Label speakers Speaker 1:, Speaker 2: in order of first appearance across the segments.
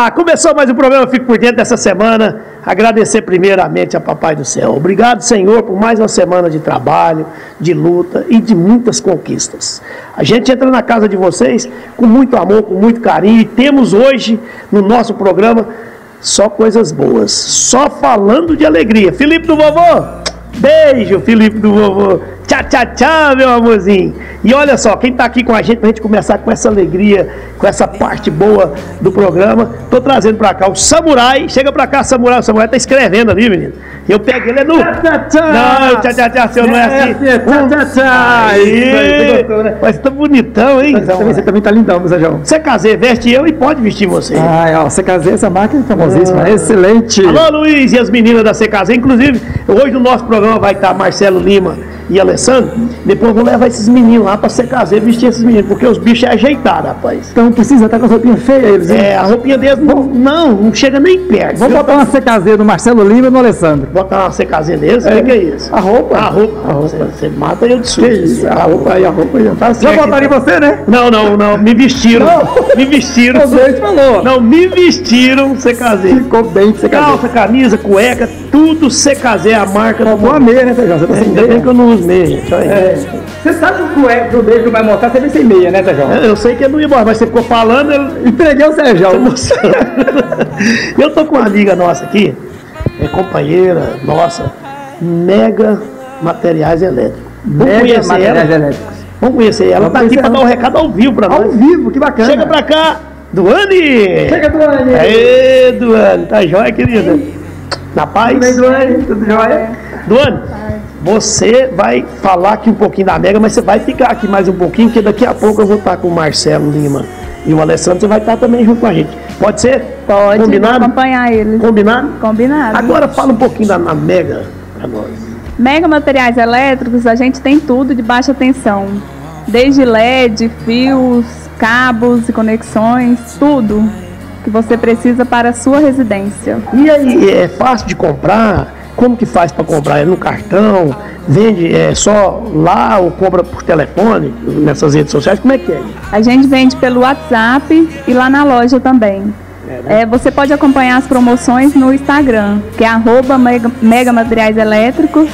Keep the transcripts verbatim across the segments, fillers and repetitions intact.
Speaker 1: Ah, começou mais um programa Fico por Dentro dessa semana. Agradecer primeiramente a Papai do Céu. Obrigado, Senhor, por mais uma semana de trabalho, de luta e de muitas conquistas. A gente entra na casa de vocês com muito amor, com muito carinho, e temos hoje no nosso programa só coisas boas, só falando de alegria. Felipe do Vovô, beijo, Felipe do Vovô. Tchau, tchau, tchau, meu amorzinho. E olha só, quem está aqui com a gente, para a gente começar com essa alegria, com essa parte boa do programa, estou trazendo para cá o Samurai. Chega para cá, Samurai. O Samurai está escrevendo ali, menino. E eu pego ele é no... Tchau, tchau, tchau. Não, tchau, tchau, tchau, seu não é assim. Tchau, tchau, tchau. Aí, gostou, né? Mas tá bonitão, hein?
Speaker 2: Então, você também tá lindão, meu Sérgio.
Speaker 1: C K Z veste eu e pode vestir você.
Speaker 2: Ah, ó, C K Z, essa máquina é famosíssima, ah. Excelente.
Speaker 1: Alô, Luiz e as meninas da C K Z. Inclusive, hoje no nosso programa vai estar Marcelo Lima e Alessandro. Depois eu vou levar esses meninos lá pra C K Z vestir esses meninos, porque os bichos é ajeitado, rapaz.
Speaker 2: Então precisa estar com a roupinha feia eles, hein?
Speaker 1: É, a roupinha deles não, não, não chega nem perto.
Speaker 2: Vamos botar uma C K Z no Marcelo Lima e no Alessandro.
Speaker 1: Botar uma C K Z deles? O
Speaker 2: é.
Speaker 1: que, que é isso?
Speaker 2: A roupa.
Speaker 1: A roupa. A roupa. Você, você mata eu de susto.
Speaker 2: Que isso? A roupa aí, a roupa aí. Tá já botaram em você, né?
Speaker 1: Não, não, não. Me vestiram. Não. Me vestiram.
Speaker 2: Você falou.
Speaker 1: Não, me vestiram C K Z.
Speaker 2: Ficou bem C K Z.
Speaker 1: Calça, camisa, cueca, tudo C K Z, a marca do
Speaker 2: uma meia, né, Sérgio? Você tá sem
Speaker 1: Ainda
Speaker 2: meia.
Speaker 1: bem que eu não uso meia, gente. Olha.
Speaker 2: É. Você sabe que o cueca, o beijo vai mostrar, você vem sem meia, né, Sérgio?
Speaker 1: Eu, eu sei que eu não ia embora, mas você ficou falando, eu
Speaker 2: entreguei o Sérgio.
Speaker 1: Eu tô com uma amiga nossa aqui, é companheira nossa, Mega Materiais Elétricos. Vamos
Speaker 2: Mega
Speaker 1: conhecer
Speaker 2: Materiais
Speaker 1: ela?
Speaker 2: Elétricos.
Speaker 1: Vamos conhecer ela. Ela tá aqui para dar um recado ao vivo para nós.
Speaker 2: Ao vivo, que bacana.
Speaker 1: Chega pra cá, Duane!
Speaker 2: Chega, Duane!
Speaker 1: Aê, Duane, tá jóia, querida? Na paz?
Speaker 2: Tudo bem, Duane? Tudo jóia?
Speaker 1: Duane, você vai falar aqui um pouquinho da Mega, mas você vai ficar aqui mais um pouquinho, porque daqui a pouco eu vou estar com o Marcelo Lima e o Alessandro, você vai estar também junto com a gente. Pode ser?
Speaker 3: Pode.
Speaker 1: Combinado?
Speaker 3: Acompanhar eles.
Speaker 1: Combinado?
Speaker 3: Combinado.
Speaker 1: Agora fala um pouquinho da na Mega pra nós.
Speaker 3: Mega Materiais Elétricos, a gente tem tudo de baixa tensão. Desde L E D, fios, cabos e conexões, tudo que você precisa para a sua residência.
Speaker 1: E aí, é fácil de comprar? Como que faz para comprar? É no cartão? Vende é, só lá ou compra por telefone, nessas redes sociais? Como é que é?
Speaker 3: A gente vende pelo WhatsApp e lá na loja também. É, né? É, você pode acompanhar as promoções no Instagram, que é arroba Mega, Mega Materiais Elétricos.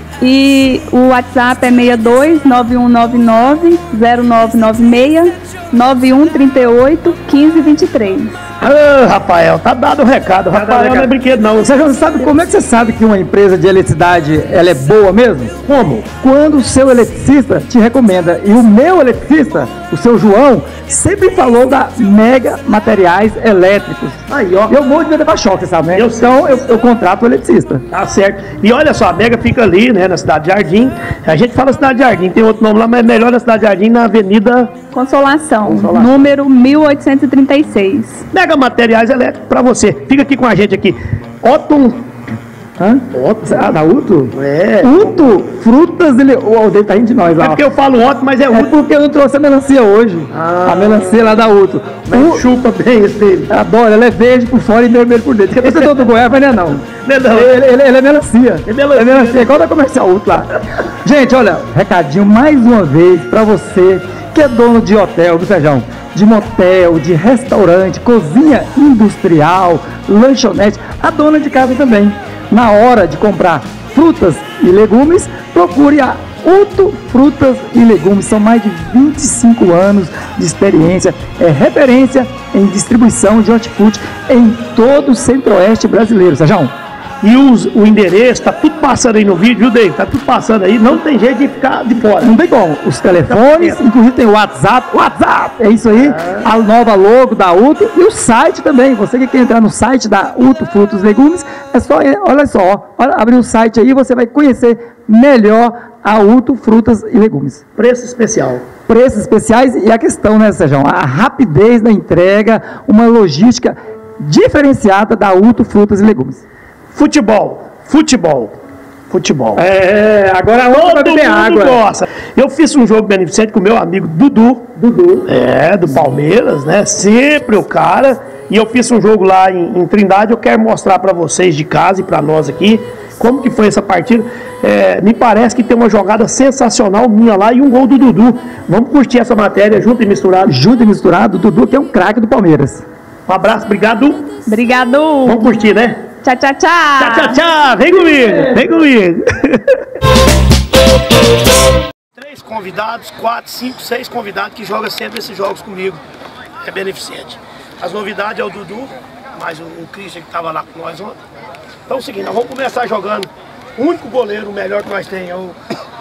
Speaker 3: E o WhatsApp é seis dois nove um nove nove zero nove nove seis nove um três oito um cinco dois três.
Speaker 1: Ah, Rafael, tá dado o recado. Tá Rafael recado. Não é brinquedo não.
Speaker 2: Você já sabe como é que você sabe que uma empresa de eletricidade ela é boa mesmo?
Speaker 1: Como?
Speaker 2: Quando o seu eletricista te recomenda. E o meu eletricista, o seu João, sempre falou da Mega Materiais Elétricos.
Speaker 1: Aí, ó.
Speaker 2: Eu vou de levar choque, sabe, né?
Speaker 1: Eu
Speaker 2: então eu, eu contrato o eletricista.
Speaker 1: Tá certo. E olha só, a Mega fica ali, né, na Cidade de Jardim. A gente fala Cidade de Jardim, tem outro nome lá, mas é melhor na Cidade de Jardim, na Avenida
Speaker 3: Consolação,
Speaker 1: Consolação.
Speaker 3: número mil oitocentos e trinta e seis.
Speaker 1: Mega Materiais Elétricos para você. Fica aqui com a gente aqui. Otton.
Speaker 2: Hã? Otton? Ah, da Uto?
Speaker 1: É.
Speaker 2: Uto, frutas, ele... o Aldeio tá rindo de nós lá.
Speaker 1: É porque eu falo Otton, mas é Uto.
Speaker 2: É porque eu não trouxe a melancia hoje. Ah. A melancia lá da Uto.
Speaker 1: Mas chupa bem esse dele.
Speaker 2: Adoro, ela é verde por fora e vermelho por dentro. Porque você do Goiás, mas não é não.
Speaker 1: Não é não.
Speaker 2: Ele, ele, ele é melancia.
Speaker 1: É melancia.
Speaker 2: É melancia, igual da comercial Uto lá. Gente, olha, recadinho mais uma vez pra você que é dono de hotel, do Sérgio, de motel, de restaurante, cozinha industrial, lanchonete, a dona de casa também. Na hora de comprar frutas e legumes, procure a Uto Frutas e Legumes. São mais de vinte e cinco anos de experiência, é referência em distribuição de hortifruti em todo o centro-oeste brasileiro. Sérgio,
Speaker 1: e os, o endereço, tá tudo passando aí no vídeo, viu, David? Tá tudo passando aí, não tem jeito de ficar de fora.
Speaker 2: Não tem como. Os telefones, inclusive tem o WhatsApp, WhatsApp, é isso aí, ah. A nova logo da Uto e o site também. Você que quer entrar no site da Uto Frutos e Legumes, é só, olha só, olha, abrir o site aí, você vai conhecer melhor a Uto Frutas e Legumes.
Speaker 1: Preço especial.
Speaker 2: Preços especiais e a questão, né, Sérgio? A rapidez da entrega, uma logística diferenciada da Uto Frutas e Legumes.
Speaker 1: Futebol, futebol, futebol.
Speaker 2: É, agora a outra vai beber água.
Speaker 1: Gosta. Eu fiz um jogo beneficente com o meu amigo Dudu.
Speaker 2: Dudu.
Speaker 1: É, do Palmeiras, né? Sempre o cara. E eu fiz um jogo lá em, em Trindade. Eu quero mostrar para vocês de casa e para nós aqui como que foi essa partida. É, me parece que tem uma jogada sensacional minha lá e um gol do Dudu. Vamos curtir essa matéria junto e misturado.
Speaker 2: Junto e misturado, o Dudu que é um craque do Palmeiras.
Speaker 1: Um abraço, obrigado.
Speaker 3: Obrigado.
Speaker 1: Vamos curtir, né?
Speaker 3: Tchau, tchau, tchau.
Speaker 1: Tchau, tchau, tchau. Vem comigo, vem comigo. Três convidados, quatro, cinco, seis convidados que jogam sempre esses jogos comigo. É beneficente. As novidades é o Dudu, mais o, o Christian que estava lá com nós ontem. Então é o seguinte, nós vamos começar jogando. O único goleiro, o melhor que nós temos é o...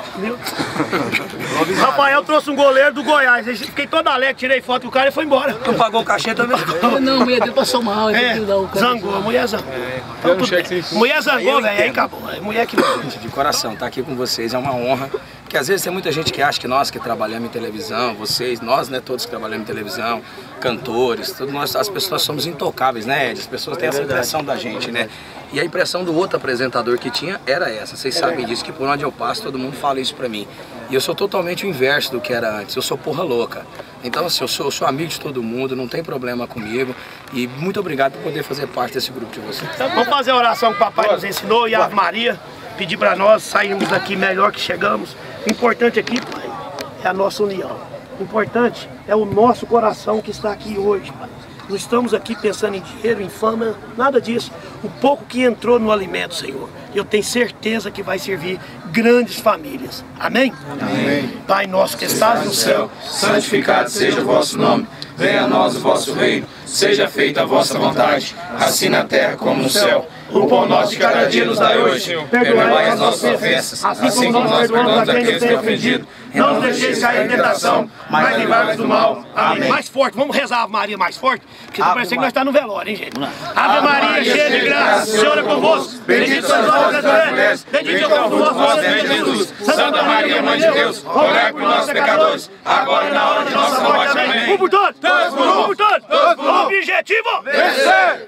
Speaker 1: Rafael trouxe um goleiro do Goiás. Fiquei todo alegre, tirei foto com o cara e foi embora.
Speaker 4: Não pagou o cachê também?
Speaker 5: Não, a mulher dele passou mal.
Speaker 1: É, zangou, a mulher zangou. Então, tudo bem. Mulher zangou, velho, aí acabou. Mulher que...
Speaker 4: De coração, estar aqui com vocês é uma honra. Porque às vezes tem muita gente que acha que nós que trabalhamos em televisão, vocês, nós, né, todos que trabalhamos em televisão, cantores, tudo, nós, as pessoas somos intocáveis, né, Ed? As pessoas têm essa impressão da gente, né? E a impressão do outro apresentador que tinha era essa. Vocês sabem disso, que por onde eu passo todo mundo fala isso pra mim. E eu sou totalmente o inverso do que era antes. Eu sou porra louca. Então, assim, eu sou, eu sou amigo de todo mundo, não tem problema comigo. E muito obrigado por poder fazer parte desse grupo de vocês.
Speaker 1: Então, vamos fazer a oração que o papai nos ensinou e a Ave Maria. Pedir pra nós sairmos daqui melhor que chegamos. O importante aqui, pai, é a nossa união. O importante é o nosso coração que está aqui hoje, pai. Não estamos aqui pensando em dinheiro, em fama, nada disso. O pouco que entrou no alimento, Senhor, eu tenho certeza que vai servir grandes famílias. Amém?
Speaker 6: Amém.
Speaker 1: Pai nosso que estás no céu,
Speaker 6: santificado seja o vosso nome. Venha a nós o vosso reino. Seja feita a vossa vontade, assim na terra como no céu. O pão nosso de cada dia nos dai hoje. Perdoai as nossas ofensas, assim como nós perdoamos aqueles que têm ofendido. Não nos deixeis cair em tentação, mas livrai-nos do mal. Amém.
Speaker 1: Mais forte, vamos rezar a Ave Maria mais forte, porque não parece que nós estamos no velório, hein, gente? Ave Maria, cheia de graça, o Senhor é convosco. Bendito sois vós entre as mulheres, bendito é o fruto do vosso ventre, Jesus. Santa Maria, Mãe de Deus, rogai por nós pecadores, agora e na hora de nossa morte. Amém. Um por todos, um por todos, objetivo, vencer.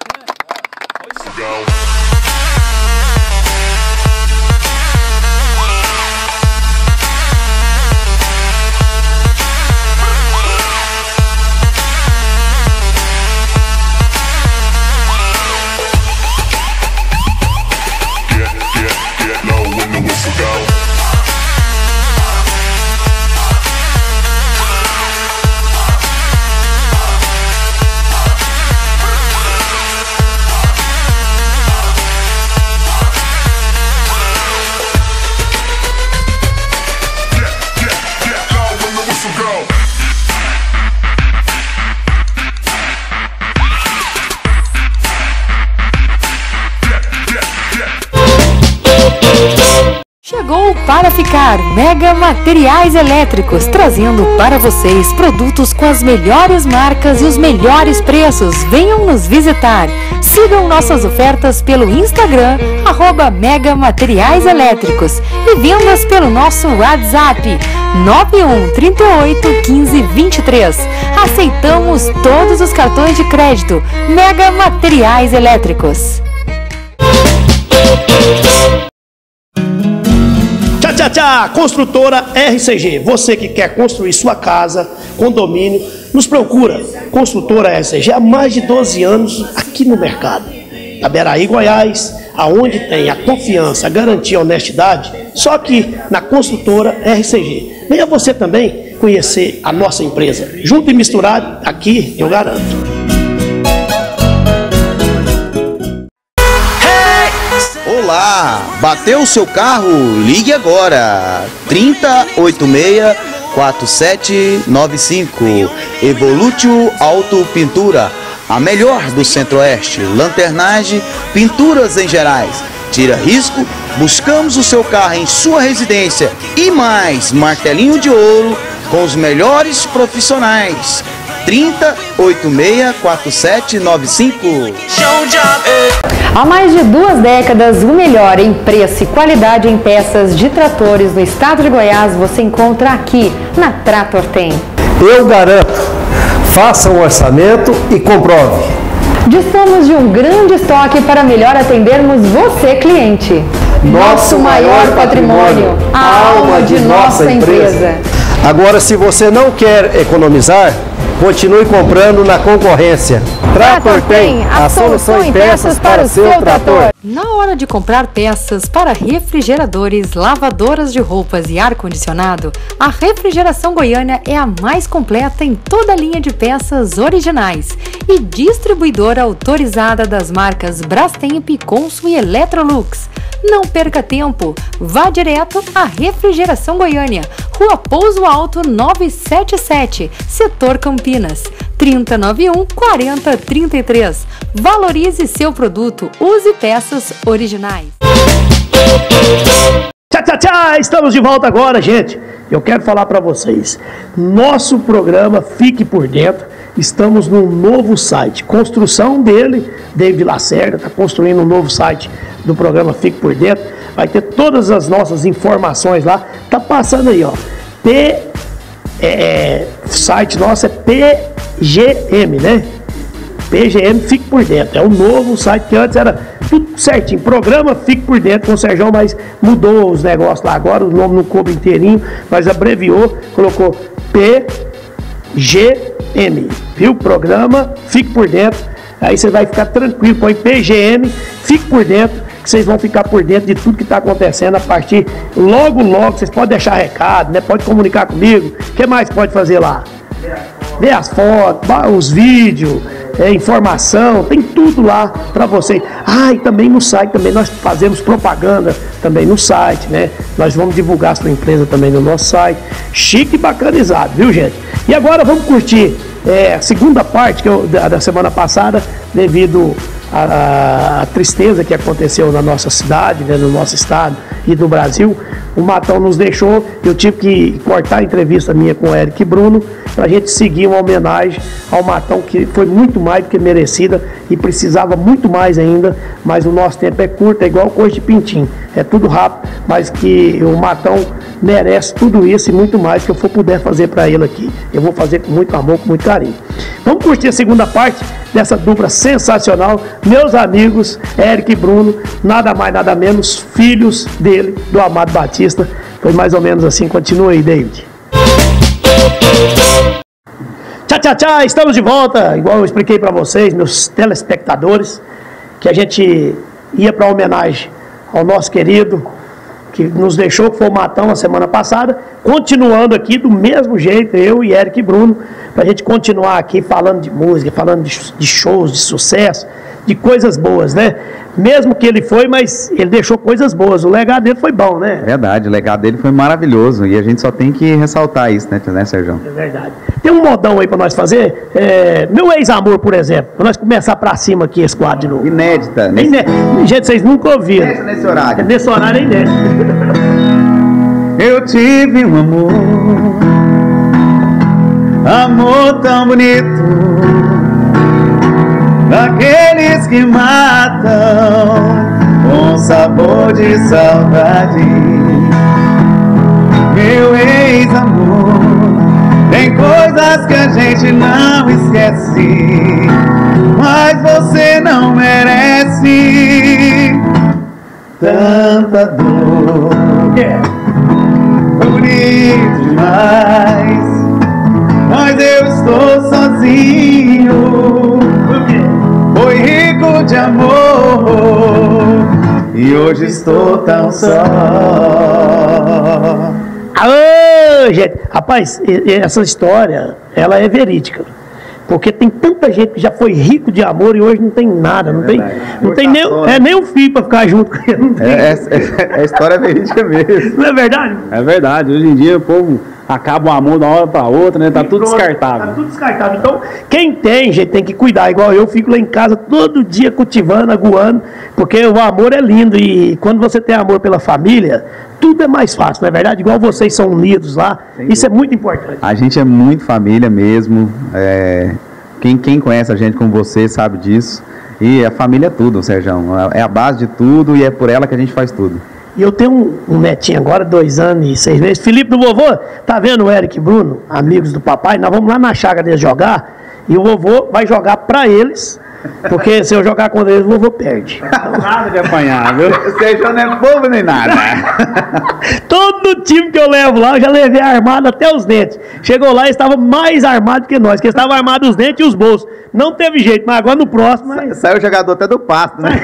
Speaker 7: Chegou para ficar Mega Materiais Elétricos, trazendo para vocês produtos com as melhores marcas e os melhores preços. Venham nos visitar. Sigam nossas ofertas pelo Instagram, arroba Mega Materiais Elétricos, e vendas pelo nosso WhatsApp nove um, trinta e oito, quinze, vinte e três. Aceitamos todos os cartões de crédito. Mega Materiais Elétricos.
Speaker 1: Tchau, tchau, tchau! Construtora R C G. Você que quer construir sua casa, condomínio, nos procura. Construtora R C G há mais de doze anos aqui no mercado. Itaberaí, Goiás, aonde tem a confiança, a garantia, a honestidade, só aqui na Construtora R C G. Venha você também conhecer a nossa empresa. Junto e misturado, aqui eu garanto.
Speaker 8: Olá, bateu o seu carro? Ligue agora, trinta, oitenta e seis, quarenta e sete, noventa e cinco. Evolutio Auto Pintura, a melhor do Centro-Oeste, lanternagem, pinturas em gerais. Tira risco, buscamos o seu carro em sua residência e mais, martelinho de ouro com os melhores profissionais. trinta, oitenta e seis, quarenta e sete, noventa e cinco.
Speaker 7: Há mais de duas décadas, o melhor em preço e qualidade em peças de tratores no estado de Goiás você encontra aqui na Trator Tem.
Speaker 9: Eu garanto, faça um orçamento e comprove.
Speaker 7: Dispomos de um grande estoque para melhor atendermos você, cliente. Nosso maior patrimônio, a alma de nossa empresa.
Speaker 9: Agora, se você não quer economizar, Continue comprando na concorrência. Trator tem a solução em peças para o seu trator.
Speaker 7: Na hora de comprar peças para refrigeradores, lavadoras de roupas e ar-condicionado, a Refrigeração Goiânia é a mais completa em toda a linha de peças originais e distribuidora autorizada das marcas Brastemp, Consul e Electrolux. Não perca tempo, vá direto à Refrigeração Goiânia, Rua Pouso Alto novecentos e setenta e sete, Setor Campinas, trinta, noventa e um, quarenta, trinta e três. Valorize seu produto, use peças originais.
Speaker 1: Tchau, tchau, tchau! Estamos de volta agora, gente. Eu quero falar para vocês, nosso programa Fique por Dentro, estamos num novo site, construção dele, David Lacerda, está construindo um novo site do programa Fique por Dentro, vai ter todas as nossas informações lá, tá passando aí, ó, P, é, site nosso é P G M, né? P G M Fique por Dentro, é o novo site que antes era tudo certinho, programa Fique por Dentro com o Serjão, mas mudou os negócios lá agora, o nome não coube inteirinho, mas abreviou, colocou P G M, viu? Programa Fique por Dentro, aí você vai ficar tranquilo, põe P G M Fique por Dentro, que vocês vão ficar por dentro de tudo que está acontecendo a partir, logo, logo, vocês podem deixar recado, né? Pode comunicar comigo, o que mais pode fazer lá? Ver as fotos, os vídeos, é, informação, tem tudo lá para vocês. Ah, e também no site, também nós fazemos propaganda também no site, né? Nós vamos divulgar a sua empresa também no nosso site. Chique e bacanizado, viu, gente? E agora vamos curtir é, a segunda parte que eu, da, da semana passada, devido à, à, à tristeza que aconteceu na nossa cidade, né, no nosso estado e no Brasil. O Matão nos deixou, eu tive que cortar a entrevista minha com o Eric Bruno para a gente seguir uma homenagem ao Matão, que foi muito mais do que merecida e precisava muito mais ainda, mas o nosso tempo é curto, é igual coisa de pintinho, é tudo rápido, mas que o Matão merece tudo isso e muito mais que eu for puder fazer para ele aqui. Eu vou fazer com muito amor, com muito carinho. Vamos curtir a segunda parte dessa dupla sensacional, meus amigos Eric e Bruno, nada mais nada menos filhos dele, do Amado Batista. Foi mais ou menos assim. Continua aí, David. Tchau, tchau, tchau, estamos de volta. Igual eu expliquei para vocês, meus telespectadores, que a gente ia para homenagem ao nosso querido que nos deixou, que foi o Matão a semana passada, continuando aqui do mesmo jeito, eu e Eric e Bruno, para a gente continuar aqui falando de música, falando de, de shows, de sucesso, de coisas boas, né? Mesmo que ele foi, mas ele deixou coisas boas, o legado dele foi bom, né?
Speaker 2: Verdade, o legado dele foi maravilhoso e a gente só tem que ressaltar isso, né, né Serjão?
Speaker 1: É verdade. Tem um modão aí para nós fazer, é, meu ex-amor, por exemplo, para nós começar para cima aqui esse quadro de novo.
Speaker 2: Inédita.
Speaker 1: Nesse... Iné... Gente, vocês nunca ouviram.
Speaker 2: Nesse, nesse horário.
Speaker 1: Nesse horário é inédito.
Speaker 2: Eu tive um amor, amor tão bonito, daqueles que matam com sabor de saudade. Meu ex-amor, tem coisas que a gente não esquece, mas você não merece tanta dor. Foi bonito demais, mas eu estou sozinho. Foi rico de amor e hoje estou tão só.
Speaker 1: Aô, gente! Rapaz, essa história, ela é verídica. Porque tem tanta gente que já foi rico de amor e hoje não tem nada, não é tem, não tem nem, é, nem um filho para ficar junto com ele.
Speaker 2: É, é, é, a história é verídica mesmo.
Speaker 1: Não é verdade?
Speaker 10: É verdade. Hoje em dia o povo acaba o amor de uma hora para outra, né? Tá tudo descartável.
Speaker 1: Tá tudo descartável. Então, quem tem, gente, tem que cuidar. Igual eu fico lá em casa todo dia cultivando, aguando, porque o amor é lindo e quando você tem amor pela família, tudo é mais fácil, não é verdade? Igual vocês são unidos lá, Sim. Isso é muito importante.
Speaker 2: A gente é muito família mesmo, é... quem, quem conhece a gente como você sabe disso, e a família é tudo, Serjão, é a base de tudo e é por ela que a gente faz tudo.
Speaker 1: E eu tenho um, um netinho agora, dois anos e seis meses, Felipe do vovô, tá vendo o Eric e Bruno, amigos do papai, nós vamos lá na chácara deles jogar, e o vovô vai jogar pra eles, Porque se eu jogar contra eles, o vovô perde.
Speaker 10: Nada de apanhar, viu? O Sérgio não é bobo nem nada.
Speaker 1: Todo time que eu levo lá, eu já levei armado até os dentes. Chegou lá e estava mais armado que nós, porque estava armado os dentes e os bolsos. Não teve jeito, mas agora no próximo... Mas...
Speaker 8: Saiu o jogador até do pasto, né?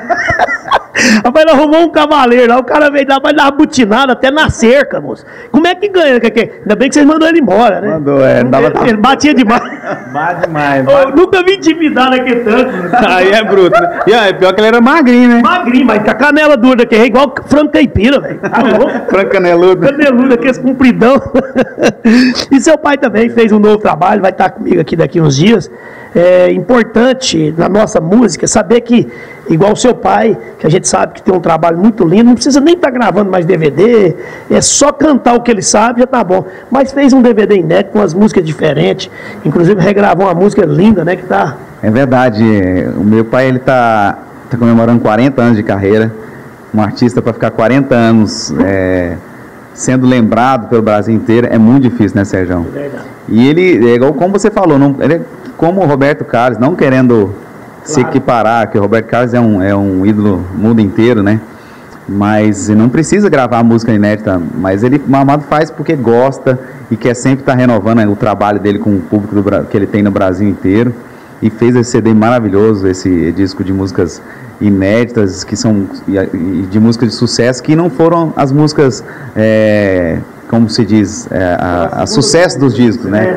Speaker 1: Rapaz, ele arrumou um cavaleiro lá, o cara veio lá, vai dar uma butinada até na cerca, moço. Como é que ganha? Ainda bem que vocês mandou ele embora, né?
Speaker 8: Mandou, é. Dava...
Speaker 1: Ele, ele batia demais.
Speaker 10: Bate demais.
Speaker 1: Eu nunca vi intimidar naquele tanto.
Speaker 10: Aí é bruto, né? E aí, pior que ele era magrinho, né?
Speaker 1: Magrinho, mas com a canela dura, que é igual frango caipira, velho.
Speaker 8: Frango caneludo.
Speaker 1: Caneludo, aqueles compridão. E seu pai também fez um novo trabalho, vai estar comigo aqui daqui uns dias. É importante na nossa música saber que, igual o seu pai, que a gente sabe que tem um trabalho muito lindo, não precisa nem estar gravando mais D V D, é só cantar o que ele sabe, já tá bom. Mas fez um D V D inédito com as músicas diferentes, inclusive regravou uma música linda, né, que tá...
Speaker 8: É verdade, o meu pai, ele tá, tá comemorando quarenta anos de carreira, um artista para ficar quarenta anos é, sendo lembrado pelo Brasil inteiro, é muito difícil, né, Sérgio? É verdade. E ele, é igual como você falou, não, ele é como o Roberto Carlos, não querendo claro. se equiparar, que o Roberto Carlos é um, é um ídolo no mundo inteiro, né? Mas não precisa gravar música inédita, mas ele, o Amado faz porque gosta e quer sempre estar renovando, né, o trabalho dele com o público do, que ele tem no Brasil inteiro. E fez esse C D maravilhoso, esse disco de músicas inéditas, que são e de músicas de sucesso, que não foram as músicas... É, como se diz, é, a, a sucesso dos discos, né?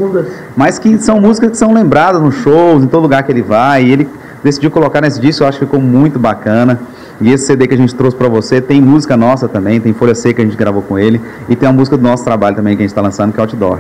Speaker 8: Mas que são músicas que são lembradas nos shows, em todo lugar que ele vai, e ele decidiu colocar nesse disco, eu acho que ficou muito bacana. E esse C D que a gente trouxe para você, tem música nossa também, tem Folha Seca que a gente gravou com ele, e tem uma música do nosso trabalho também que a gente está lançando, que é Outdoor.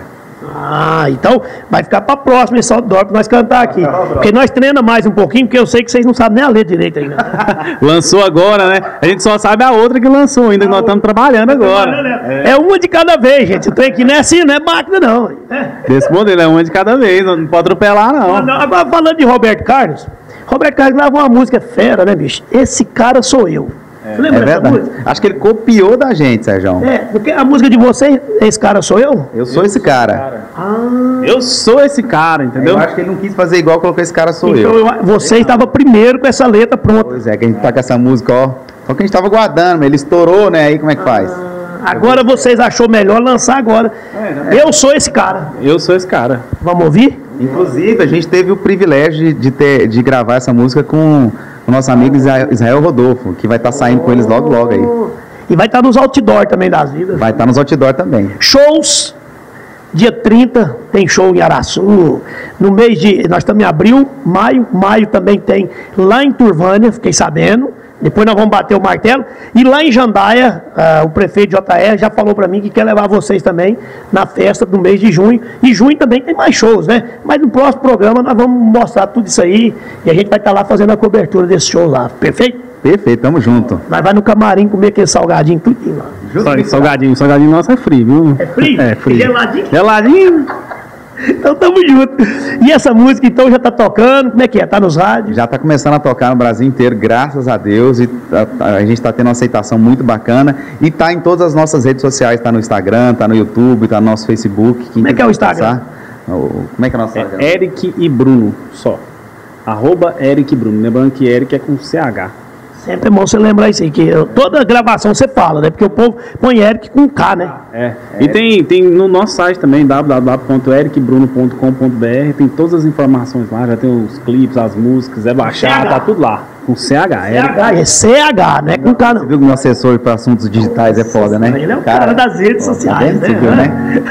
Speaker 1: Ah, então vai ficar para próximo esse outdoor para nós cantar aqui. Porque nós treinamos mais um pouquinho, porque eu sei que vocês não sabem nem a letra direito ainda.
Speaker 10: Lançou agora, né? A gente só sabe a outra que lançou ainda, que nós estamos trabalhando agora.
Speaker 1: É. é uma de cada vez, gente. O trem aqui não é assim, não é máquina, não. É.
Speaker 10: Desse modelo, é uma de cada vez, não pode atropelar, não.
Speaker 1: não, não. Agora, falando de Roberto Carlos, Roberto Carlos gravou uma música fera, né, bicho? Esse cara sou eu.
Speaker 8: É, Você lembra é verdade. Música? Acho que ele copiou da gente, Sérgio.
Speaker 1: É, porque a música de você, esse cara sou eu?
Speaker 8: Eu sou eu esse cara. cara.
Speaker 1: Ah.
Speaker 10: Eu sou esse cara, entendeu?
Speaker 8: Eu acho que ele não quis fazer igual, colocou esse cara sou
Speaker 1: então,
Speaker 8: eu.
Speaker 1: eu. Você estava primeiro com essa letra pronta.
Speaker 8: Pois é, que a gente tá com essa música, ó. Só que a gente tava guardando, ele estourou, né? Aí como é que faz?
Speaker 1: Ah, agora vocês achou melhor lançar agora. É, é. Eu sou esse cara.
Speaker 10: Eu sou esse cara.
Speaker 1: Vamos ouvir?
Speaker 8: Inclusive, a gente teve o privilégio de, ter, de gravar essa música com o nosso amigo Israel Rodolfo, que vai estar tá saindo com eles logo, logo aí.
Speaker 1: E vai estar tá nos outdoor também das vidas.
Speaker 8: Vai estar tá nos outdoor também.
Speaker 1: Shows, dia trinta, tem show em Araçu. No mês de... Nós estamos em abril, maio. Maio também tem lá em Turvânia, fiquei sabendo. Depois nós vamos bater o martelo. E lá em Jandaia, uh, o prefeito de J R já falou para mim que quer levar vocês também na festa do mês de junho. E junho também tem mais shows, né? Mas no próximo programa nós vamos mostrar tudo isso aí. E a gente vai estar tá lá fazendo a cobertura desse show lá. Perfeito?
Speaker 8: Perfeito, tamo junto.
Speaker 1: Nós vai no camarim comer aquele salgadinho, tudinho lá.
Speaker 10: Justo, salgadinho, salgadinho nosso é frio, viu?
Speaker 1: É frio?
Speaker 10: É frio.
Speaker 1: Geladinho?
Speaker 10: Geladinho.
Speaker 1: Então tamo junto. E essa música então já tá tocando, como é que é? Tá nos rádios?
Speaker 8: Já tá começando a tocar no Brasil inteiro, graças a Deus, e a, a gente tá tendo uma aceitação muito bacana, e tá em todas as nossas redes sociais, tá no Instagram, tá no YouTube, tá no nosso Facebook.
Speaker 1: Como é que é o Instagram?
Speaker 8: Como é que é o nosso Instagram?
Speaker 10: É Eric e Bruno, só. Arroba Eric e Bruno, lembrando que Eric é com C H.
Speaker 1: Sempre é bom você lembrar isso aí, que toda gravação você fala, né? Porque o povo põe Eric com K, né?
Speaker 10: É. é. E tem, tem no nosso site também, w w w ponto eric bruno ponto com ponto b r, tem todas as informações lá, já tem os clipes, as músicas, é baixar, tá tudo lá. Com C H.
Speaker 1: C H, é C H, não é com K, não.
Speaker 8: Você viu que o assessor para assuntos digitais é foda, né?
Speaker 1: Ele é o cara, cara das redes sociais, né? Viu, né?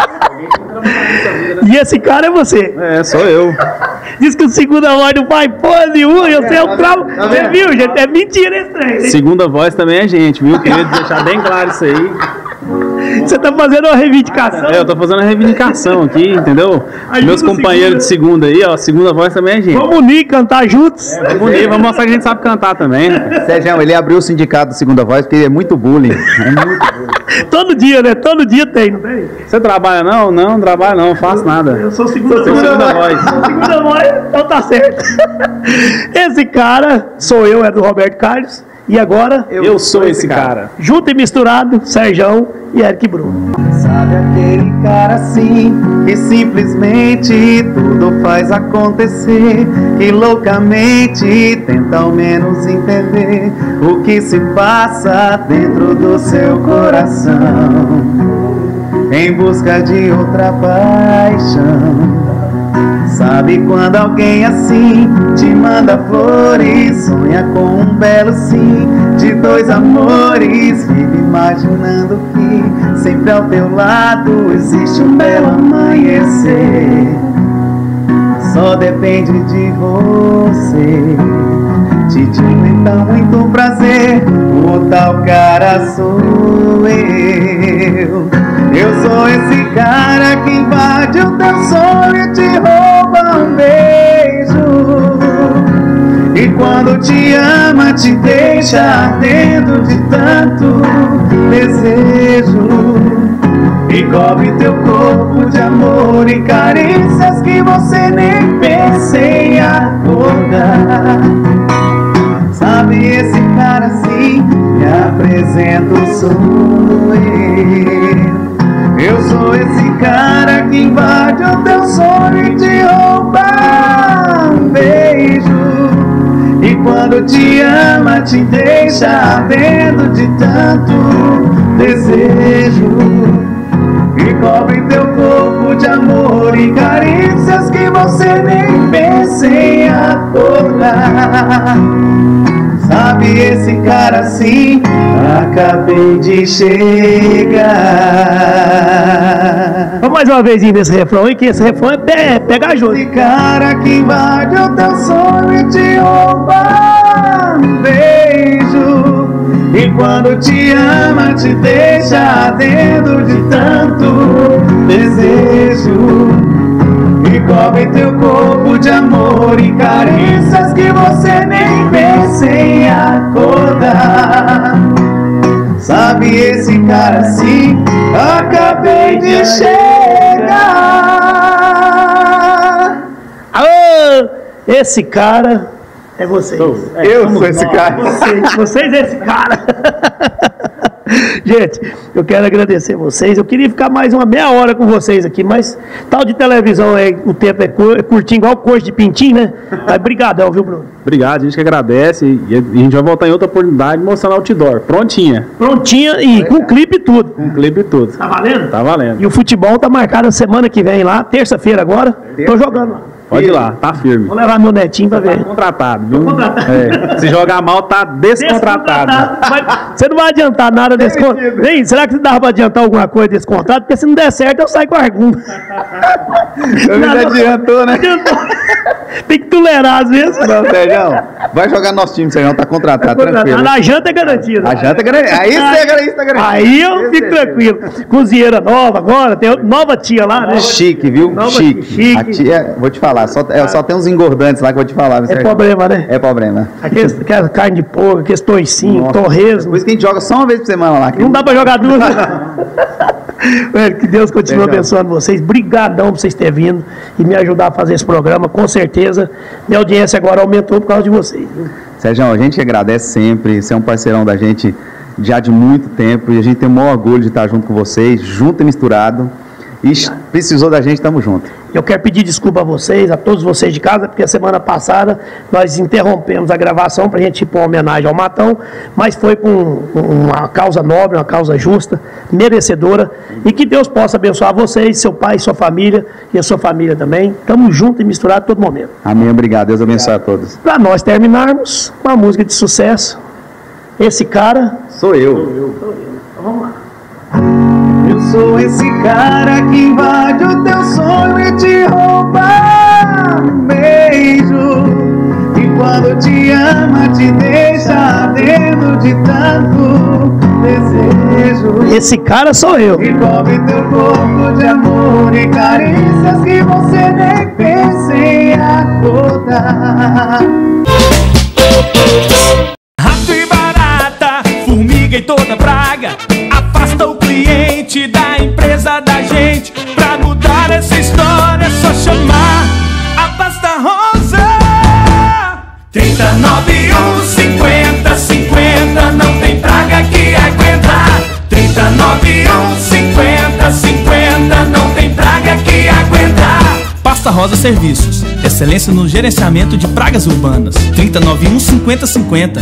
Speaker 1: E esse cara é você.
Speaker 10: É, sou eu.
Speaker 1: Diz que o segunda voz não faz porra nenhuma, eu sei o travo. Você viu, gente? É mentira esse trem.
Speaker 10: Segunda voz também é gente, viu? Queria deixar bem claro isso aí.
Speaker 1: Você tá fazendo uma reivindicação?
Speaker 10: É, eu tô fazendo uma reivindicação aqui, entendeu? Ajuda. Meus companheiros segunda. de segunda aí, ó, segunda voz também é gente.
Speaker 1: Vamos unir, cantar juntos?
Speaker 10: É, vamos unir, vamos mostrar que a gente sabe cantar também.
Speaker 8: Sérgio, ele abriu o sindicato do Segunda Voz porque é muito bullying. É muito bullying.
Speaker 1: Todo dia, né? Todo dia tem, não tem?
Speaker 10: Você trabalha não? Não, não trabalho não, faço nada.
Speaker 1: Eu sou segunda,
Speaker 10: sou segunda, segunda
Speaker 1: voz.
Speaker 10: voz.
Speaker 1: Segunda voz, então tá certo. Esse cara, sou eu, é do Roberto Carlos. E agora?
Speaker 10: Eu, eu sou esse cara. cara.
Speaker 1: Junto e misturado, Serjão e Eric Bruno.
Speaker 11: Sabe aquele cara assim, que simplesmente tudo faz acontecer, que loucamente tenta ao menos entender o que se passa dentro do seu coração, em busca de outra paixão. Sabe quando alguém assim te manda flores, sonha com um belo sim de dois amores, vive imaginando que sempre ao teu lado existe um belo amanhecer. Só depende de você. Te digo então, muito prazer, o tal cara sou eu. Eu sou esse cara que invade o teu sonho e te rouba um beijo, e quando te ama te deixa ardendo de tanto desejo, e cobre teu corpo de amor e carícias que você nem pensa em acordar. Sabe esse cara assim, me apresento, sou eu. Eu sou esse cara que invade o teu sonho e te rouba um beijo, e quando te ama te deixa ardendo de tanto desejo, e cobre teu corpo de amor e carícias que você nem pensa em acordar. Sabe esse cara assim, acabei de chegar.
Speaker 1: Vamos mais uma vez nesse refrão aí, que esse refrão é pe pegajoso.
Speaker 11: Esse cara que invade o teu sonho e te rouba um beijo, e quando te ama te deixa ardendo de tanto desejo, e cobre teu corpo de amor e carícias que você nem pensa em acordar. Sabe esse cara assim, acabei de chegar.
Speaker 1: Alô, esse cara é vocês.
Speaker 11: É, eu sou esse
Speaker 1: nós,
Speaker 11: cara.
Speaker 1: Vocês, vocês é esse cara. Gente, eu quero agradecer vocês. Eu queria ficar mais uma meia hora com vocês aqui, mas tal de televisão é, o tempo é curtinho, igual coisa de pintinho, né? Mas brigadão, viu, Bruno?
Speaker 10: Obrigado, a gente que agradece, e a gente vai voltar em outra oportunidade mostrando outdoor, prontinha.
Speaker 1: Prontinha e com clipe e tudo.
Speaker 10: Com clipe e tudo.
Speaker 1: Tá valendo?
Speaker 10: Tá valendo.
Speaker 1: E o futebol tá marcado a semana que vem lá, terça-feira agora. Terça. Tô jogando lá.
Speaker 10: Pode ir lá, tá firme.
Speaker 1: Vou levar meu netinho pra ver.
Speaker 10: Tá contratado, viu?
Speaker 1: Contratado.
Speaker 10: É. Se jogar mal, tá descontratado.
Speaker 1: descontratado. Você não vai adiantar nada desse contrato. Vem, será que você dava pra adiantar alguma coisa desse contrato? Porque se não der certo, eu saio com a argumenta.
Speaker 11: Eu não adiantou, né?
Speaker 1: Adiantou. Tem que tolerar às vezes.
Speaker 11: Não, Sérgio, vai jogar nosso time, Sérgio, tá contratado, tá tranquilo.
Speaker 1: A janta é garantida.
Speaker 11: A janta é garantida. Aí você é garantida.
Speaker 1: Aí eu fico tranquilo. Cozinheira nova agora, tem nova tia lá, né?
Speaker 11: Chique, viu?
Speaker 1: Nova
Speaker 11: Chique.
Speaker 1: chique.
Speaker 11: A tia, vou te falar, só, é, só tem uns engordantes lá que eu vou te falar.
Speaker 1: É problema, né?
Speaker 11: É problema.
Speaker 1: Aqueles, aquela carne de porco, aqueles toicinhos, torresmo.
Speaker 11: Por isso que a gente joga só uma vez por semana lá.
Speaker 1: Não dá pra jogar duas. Que Deus continue abençoando vocês. Brigadão por vocês terem vindo e me ajudar a fazer esse programa. Com certeza, minha audiência agora aumentou por causa de vocês.
Speaker 11: Sérgio, a gente agradece sempre. Você é um parceirão da gente já de muito tempo e a gente tem o maior orgulho de estar junto com vocês, junto e misturado. E precisou da gente, estamos juntos.
Speaker 1: Eu quero pedir desculpa a vocês, a todos vocês de casa, porque a semana passada nós interrompemos a gravação para a gente ir para uma homenagem ao Matão, mas foi com uma causa nobre, uma causa justa, merecedora, e que Deus possa abençoar vocês, seu pai, sua família e a sua família também. Estamos juntos e misturados a todo momento.
Speaker 11: Amém, obrigado. Deus abençoe a todos.
Speaker 1: Para nós terminarmos com uma música de sucesso, esse cara...
Speaker 11: Sou eu.
Speaker 1: Sou eu. Sou eu. Então vamos lá.
Speaker 11: Eu sou esse cara que invade o teu sonho e te rouba um beijo, e quando te ama te deixa ardendo de tanto desejo.
Speaker 1: Esse cara sou eu.
Speaker 11: E cobre teu corpo de amor e carícias que você nem pensa em acordar.
Speaker 12: Rato e barata, formiga e toda praga, afasta o cliente da empresa da gente. Pra mudar essa história é só chamar a Pasta Rosa. Trinta, nove, um, cinquenta, cinquenta cinquenta, não tem praga que aguenta. Trinta, nove, um, cinquenta, cinquenta, não tem praga que aguenta. Pasta Rosa Serviços, excelência no gerenciamento de pragas urbanas. Trinta, nove, um, cinquenta, cinquenta.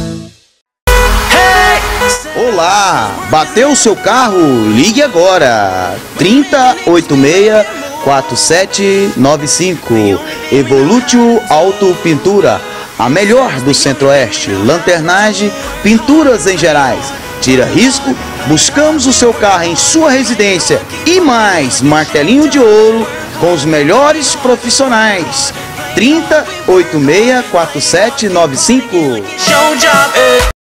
Speaker 8: Olá, bateu o seu carro? Ligue agora, trinta, oitenta e seis, quarenta e sete noventa e cinco. Evolutio Auto Pintura, a melhor do Centro-Oeste, lanternagem, pinturas em gerais. Tira risco, buscamos o seu carro em sua residência e mais, martelinho de ouro com os melhores profissionais. trinta, oitenta e seis, quarenta e sete noventa e cinco. Show job.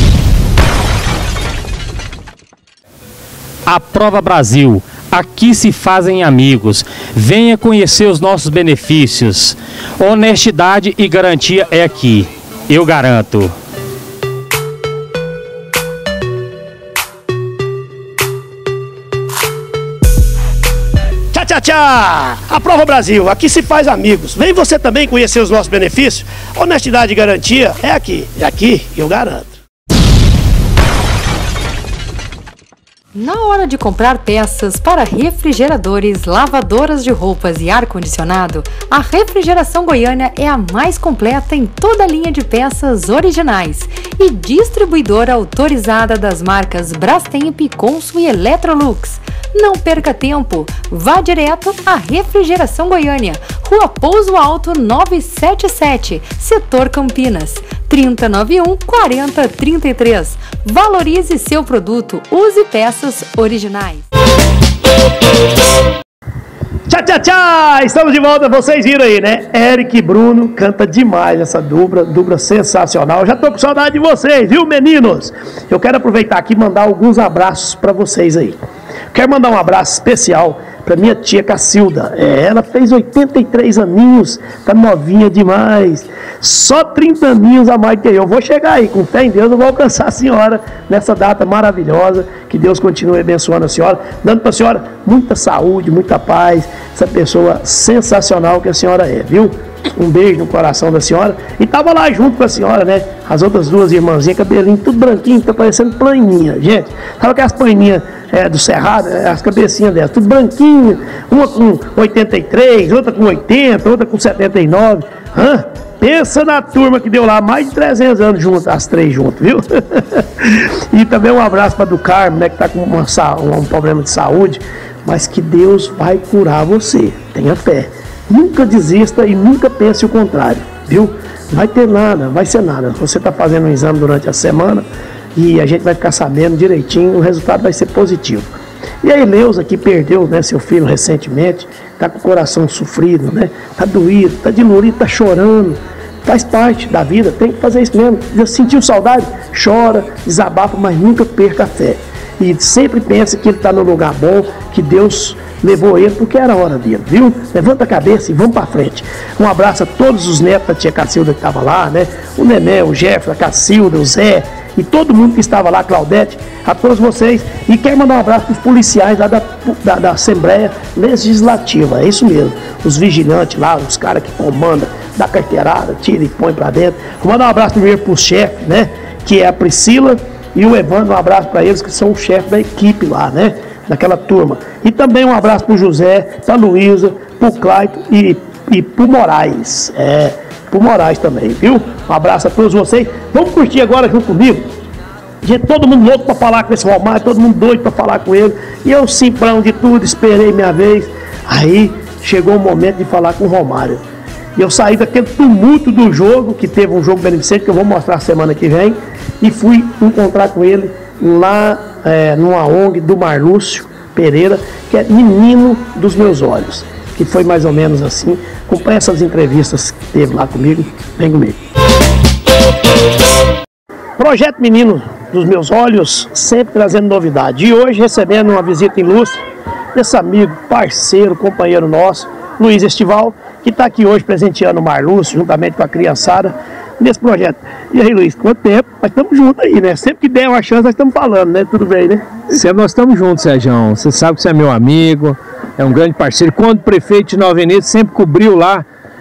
Speaker 13: A Prova Brasil, aqui se fazem amigos. Venha conhecer os nossos benefícios. Honestidade e garantia é aqui, eu garanto.
Speaker 1: Tchau, tchau, tchau! A Prova Brasil, aqui se faz amigos. Vem você também conhecer os nossos benefícios. Honestidade e garantia é aqui, é aqui, eu garanto.
Speaker 7: Na hora de comprar peças para refrigeradores, lavadoras de roupas e ar-condicionado, a Refrigeração Goiânia é a mais completa em toda a linha de peças originais e distribuidora autorizada das marcas Brastemp, Consul e Electrolux. Não perca tempo, vá direto à Refrigeração Goiânia, Rua Pouso Alto novecentos e setenta e sete, Setor Campinas, trinta, noventa e um, quarenta, trinta e três. Valorize seu produto, use peças originais.
Speaker 1: Tchau, tchau, tchau! Estamos de volta, vocês viram aí, né? Eric e Bruno canta demais essa dupla, dupla sensacional. Já tô com saudade de vocês, viu, meninos? Eu quero aproveitar aqui e mandar alguns abraços para vocês aí. Quero mandar um abraço especial para minha tia Cacilda. É, ela fez oitenta e três aninhos, tá novinha demais. Só trinta aninhos a mais que eu. Vou chegar aí, com fé em Deus, eu vou alcançar a senhora nessa data maravilhosa. Que Deus continue abençoando a senhora, dando para a senhora muita saúde, muita paz. Essa pessoa sensacional que a senhora é, viu? Um beijo no coração da senhora. E tava lá junto com a senhora, né? As outras duas irmãzinhas, cabelinho tudo branquinho, tá parecendo planinha, gente. Sabe aquelas planinhas é, do Cerrado, as cabecinhas delas, tudo branquinho. Uma com oitenta e três, outra com oitenta, outra com setenta e nove. Hã? Pensa na turma que deu lá mais de trezentos anos juntas, as três juntas, viu? E também um abraço para do Carmo, né? Que tá com uma, um problema de saúde. Mas que Deus vai curar você. Tenha fé. Nunca desista e nunca pense o contrário, viu? Não vai ter nada, não vai ser nada. Você está fazendo um exame durante a semana e a gente vai ficar sabendo direitinho, o resultado vai ser positivo. E a Eleusa, que perdeu, né, seu filho recentemente, está com o coração sofrido, né? Está doído, está dolorido, está chorando. Faz parte da vida, tem que fazer isso mesmo. Sentiu saudade? Chora, desabafa, mas nunca perca a fé. E sempre pense que ele está no lugar bom, que Deus levou ele porque era a hora dele, viu? Levanta a cabeça e vamos para frente. Um abraço a todos os netos da tia Cacilda que estava lá, né? O Nené, o Jefferson, a Cacilda, o Zé e todo mundo que estava lá, Claudete, a todos vocês. E quero mandar um abraço para os policiais lá da, da, da Assembleia Legislativa, é isso mesmo. Os vigilantes lá, os caras que comandam, da carteirada, tira e põe para dentro. Vou mandar um abraço primeiro para os chefes, né? Que é a Priscila e o Evandro, um abraço para eles que são os chefes da equipe lá, né? Daquela turma. E também um abraço para o José, para a Luísa, para o Claito e, e para o Moraes. É, para o Moraes também, viu? Um abraço a todos vocês. Vamos curtir agora junto comigo. Gente, todo mundo louco para falar com esse Romário, todo mundo doido para falar com ele. E eu, simprão de tudo, esperei minha vez. Aí chegou o momento de falar com o Romário. E eu saí daquele tumulto do jogo, que teve um jogo beneficente, que eu vou mostrar semana que vem, e fui encontrar com ele lá é, numa O N G do Marlúcio Pereira, que é Menino dos Meus Olhos, que foi mais ou menos assim. Acompanha essas entrevistas que teve lá comigo, vem comigo. Projeto Menino dos Meus Olhos, sempre trazendo novidade. E hoje recebendo uma visita ilustre desse amigo, parceiro, companheiro nosso, Luiz Estival, que está aqui hoje presenteando o Marlúcio, juntamente com a criançada, nesse projeto. E aí, Luiz, quanto tempo? Nós estamos juntos aí, né? Sempre que der uma chance, nós estamos falando, né? Tudo bem, né?
Speaker 14: Sempre nós estamos juntos, Sérgio. Você sabe que você é meu amigo, é um grande parceiro. Quando o prefeito de Nova Veneza sempre cobriu lá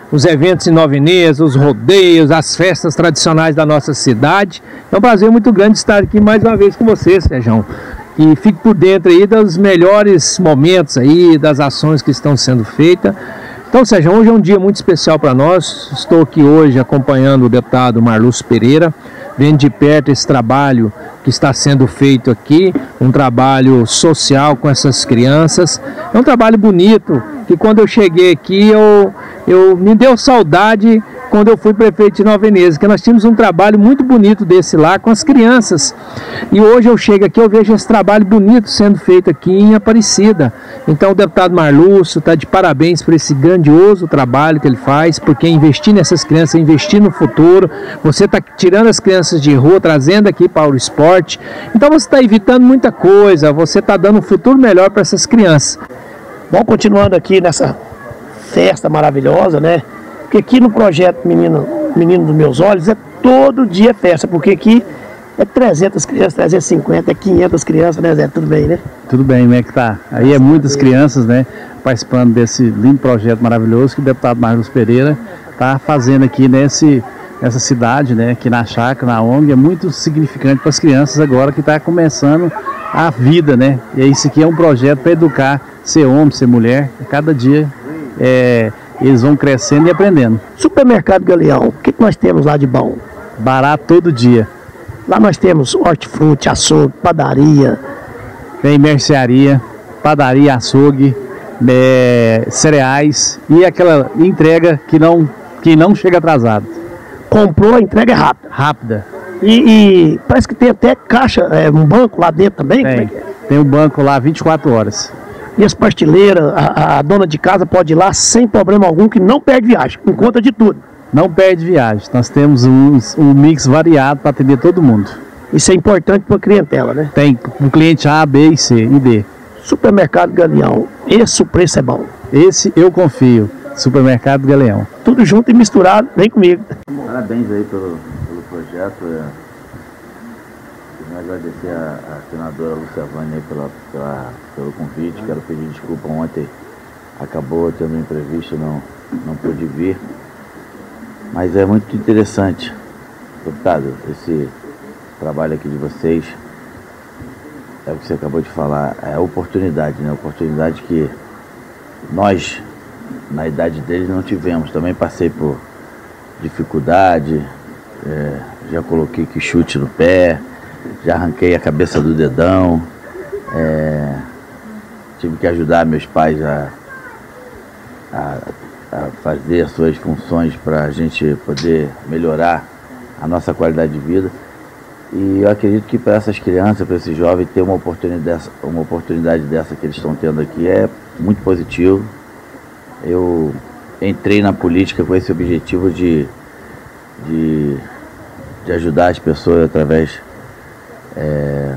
Speaker 14: os eventos em Nova Inês, os rodeios, as festas tradicionais da nossa cidade. É um prazer muito grande estar aqui mais uma vez com você, Sérgio. E fique por dentro aí dos melhores momentos aí, das ações que estão sendo feitas. Então, Sérgio, hoje é um dia muito especial para nós. Estou aqui hoje acompanhando o deputado Marlúcio Pereira, vendo de perto esse trabalho que está sendo feito aqui, um trabalho social com essas crianças. É um trabalho bonito, que quando eu cheguei aqui, eu, eu me deu saudade quando eu fui prefeito de Nova Inês, que nós tínhamos um trabalho muito bonito desse lá com as crianças. E hoje eu chego aqui, eu vejo esse trabalho bonito sendo feito aqui em Aparecida. Então o deputado Marlúcio está de parabéns por esse grandioso trabalho que ele faz, porque investir nessas crianças, investir no futuro, você está tirando as crianças de rua, trazendo aqui para o esporte. Então você está evitando muita coisa, você está dando um futuro melhor para essas crianças.
Speaker 1: Bom, continuando aqui nessa festa maravilhosa, né? Porque aqui no projeto Menino, Menino dos Meus Olhos é todo dia festa, porque aqui é trezentas crianças, trezentas e cinquenta, é quinhentas crianças, né, Zé? Tudo bem, né?
Speaker 10: Tudo bem, como é que tá? Aí é muitas crianças, né, participando desse lindo projeto maravilhoso que o deputado Marlúcio Pereira está fazendo aqui nesse, nessa cidade, né, aqui na chácara, na O N G. É muito significante para as crianças agora que está começando a vida, né? E isso aqui é um projeto para educar, ser homem, ser mulher, cada dia é... eles vão crescendo e aprendendo.
Speaker 1: Supermercado Galeão, o que, que nós temos lá de bom?
Speaker 10: Barato todo dia.
Speaker 1: Lá nós temos hortifruti, açougue, padaria.
Speaker 10: Tem mercearia, padaria, açougue, é, cereais e aquela entrega que não, que não chega atrasado.
Speaker 1: Comprou, a entrega é rápida.
Speaker 10: Rápida.
Speaker 1: E, e parece que tem até caixa, é, um banco lá dentro também?
Speaker 10: Tem,
Speaker 1: Como é que é?
Speaker 10: Tem um banco lá vinte e quatro horas.
Speaker 1: E as pastileiras, a, a dona de casa pode ir lá sem problema algum, que não perde viagem, com conta de tudo.
Speaker 10: Não perde viagem. Nós temos um, um mix variado para atender todo mundo.
Speaker 1: Isso é importante para a clientela, né?
Speaker 10: Tem um cliente A, B, C e D.
Speaker 1: Supermercado Galeão, esse o preço é bom.
Speaker 10: Esse eu confio. Supermercado Galeão.
Speaker 1: Tudo junto e misturado, vem comigo.
Speaker 15: Parabéns aí pelo, pelo projeto. É... Quero agradecer a, a senadora Lúcia Vânia pela, pela, pelo convite. Quero pedir desculpa, ontem acabou tendo um imprevisto, não, não pude vir. Mas é muito interessante, deputado, esse trabalho aqui de vocês. É o que você acabou de falar, é a oportunidade, né? Oportunidade que nós, na idade deles, não tivemos. Também passei por dificuldade, é, já coloquei que chute no pé, já arranquei a cabeça do dedão, é, tive que ajudar meus pais a, a, a fazer as suas funções para a gente poder melhorar a nossa qualidade de vida. E eu acredito que para essas crianças, para esses jovens, ter uma oportunidade dessa, uma oportunidade dessa que eles estão tendo aqui é muito positivo. Eu entrei na política com esse objetivo de, de, de ajudar as pessoas através É,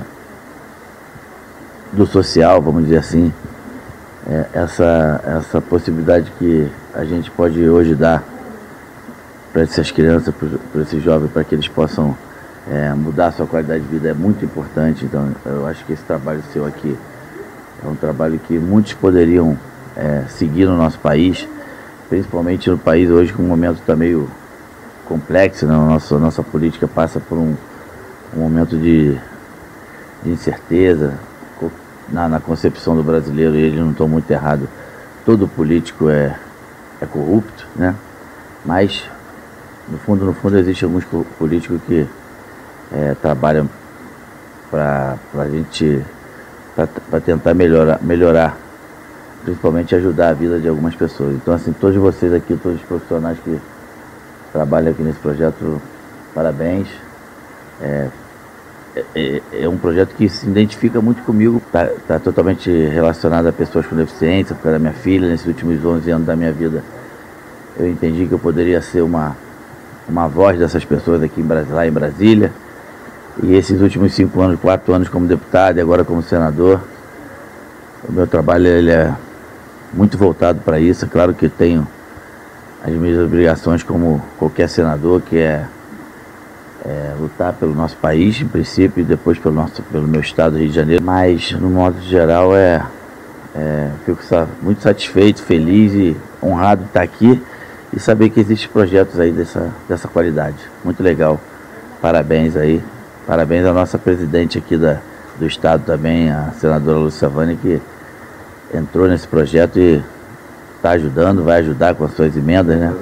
Speaker 15: do social, vamos dizer assim, é, essa, essa possibilidade que a gente pode hoje dar para essas crianças, para esses jovens, para que eles possam é, mudar a sua qualidade de vida é muito importante. Então eu acho que esse trabalho seu aqui é um trabalho que muitos poderiam é, seguir no nosso país, principalmente no país hoje que um momento está meio complexo, né? Nossa, nossa política passa por um um momento de, de incerteza na, na concepção do brasileiro, e eles não estão muito errados. Todo político é, é corrupto, né? Mas no fundo, no fundo existem alguns políticos que é, trabalham para a gente, para tentar melhorar, melhorar, principalmente ajudar a vida de algumas pessoas. Então assim, todos vocês aqui, todos os profissionais que trabalham aqui nesse projeto, parabéns. É, é, é um projeto que se identifica muito comigo, está tá totalmente relacionado a pessoas com deficiência, por causa da minha filha. Nesses últimos onze anos da minha vida, eu entendi que eu poderia ser uma, uma voz dessas pessoas aqui em Brasília, lá em Brasília. E esses últimos cinco anos, quatro anos como deputado e agora como senador, o meu trabalho ele é muito voltado para isso. É claro que tenho as minhas obrigações como qualquer senador, que é É, lutar pelo nosso país, em princípio, e depois pelo, nosso, pelo meu estado, Rio de Janeiro. Mas, no modo geral, é, é, fico sa muito satisfeito, feliz e honrado de estar aqui. e saber que existem projetos aí dessa, dessa qualidade. Muito legal. Parabéns aí. Parabéns à nossa presidente aqui da, do estado também, a senadora Luciavani, que entrou nesse projeto e está ajudando, vai ajudar com as suas emendas, né?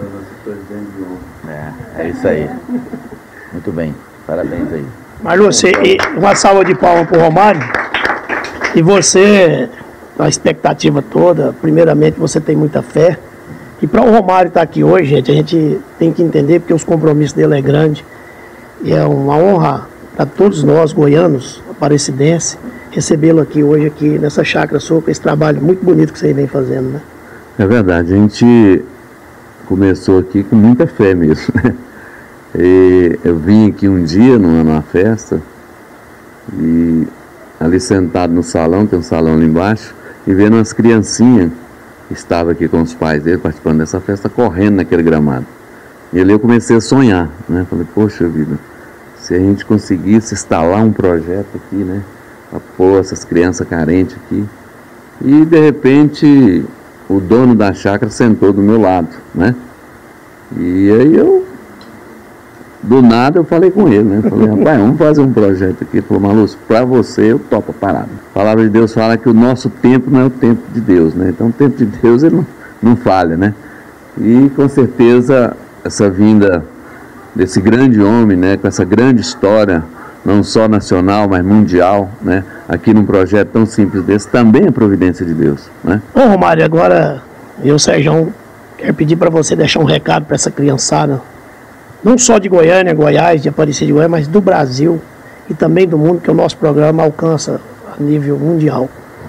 Speaker 15: É, é isso aí. Muito bem. Parabéns aí.
Speaker 1: Marlúcio, e uma salva de palmas para o Romário. E você, a expectativa toda, primeiramente você tem muita fé. E para o Romário estar aqui hoje, gente, a gente tem que entender, porque os compromissos dele é grande. E é uma honra para todos nós, goianos, aparecidenses, recebê-lo aqui hoje, aqui nessa chácara sua, com esse trabalho muito bonito que você vem fazendo, né?
Speaker 16: É verdade, a gente começou aqui com muita fé mesmo, né? E eu vim aqui um dia numa, numa festa, e ali sentado no salão, tem um salão ali embaixo, e vendo umas criancinhas que estavam aqui com os pais dele, participando dessa festa, correndo naquele gramado. E ali eu comecei a sonhar, né? Falei, poxa vida, se a gente conseguisse instalar um projeto aqui, né? Para pôr essas crianças carentes aqui. E de repente o dono da chácara sentou do meu lado, né? E aí eu, do nada, eu falei com ele, né? Falei, rapaz, vamos fazer um projeto aqui. Ele falou, Marlúcio, para você eu topo a parada. A palavra de Deus fala que o nosso tempo não é o tempo de Deus, né? Então o tempo de Deus ele não, não falha, né? E com certeza essa vinda desse grande homem, né? Com essa grande história, não só nacional, mas mundial, né? Aqui num projeto tão simples desse, também é providência de Deus, né?
Speaker 1: Ô Romário, agora eu, Sérgio, quero pedir para você deixar um recado para essa criançada, não só de Goiânia, Goiás, de Aparecida de Goiás, mas do Brasil e também do mundo, que o nosso programa alcança a nível mundial.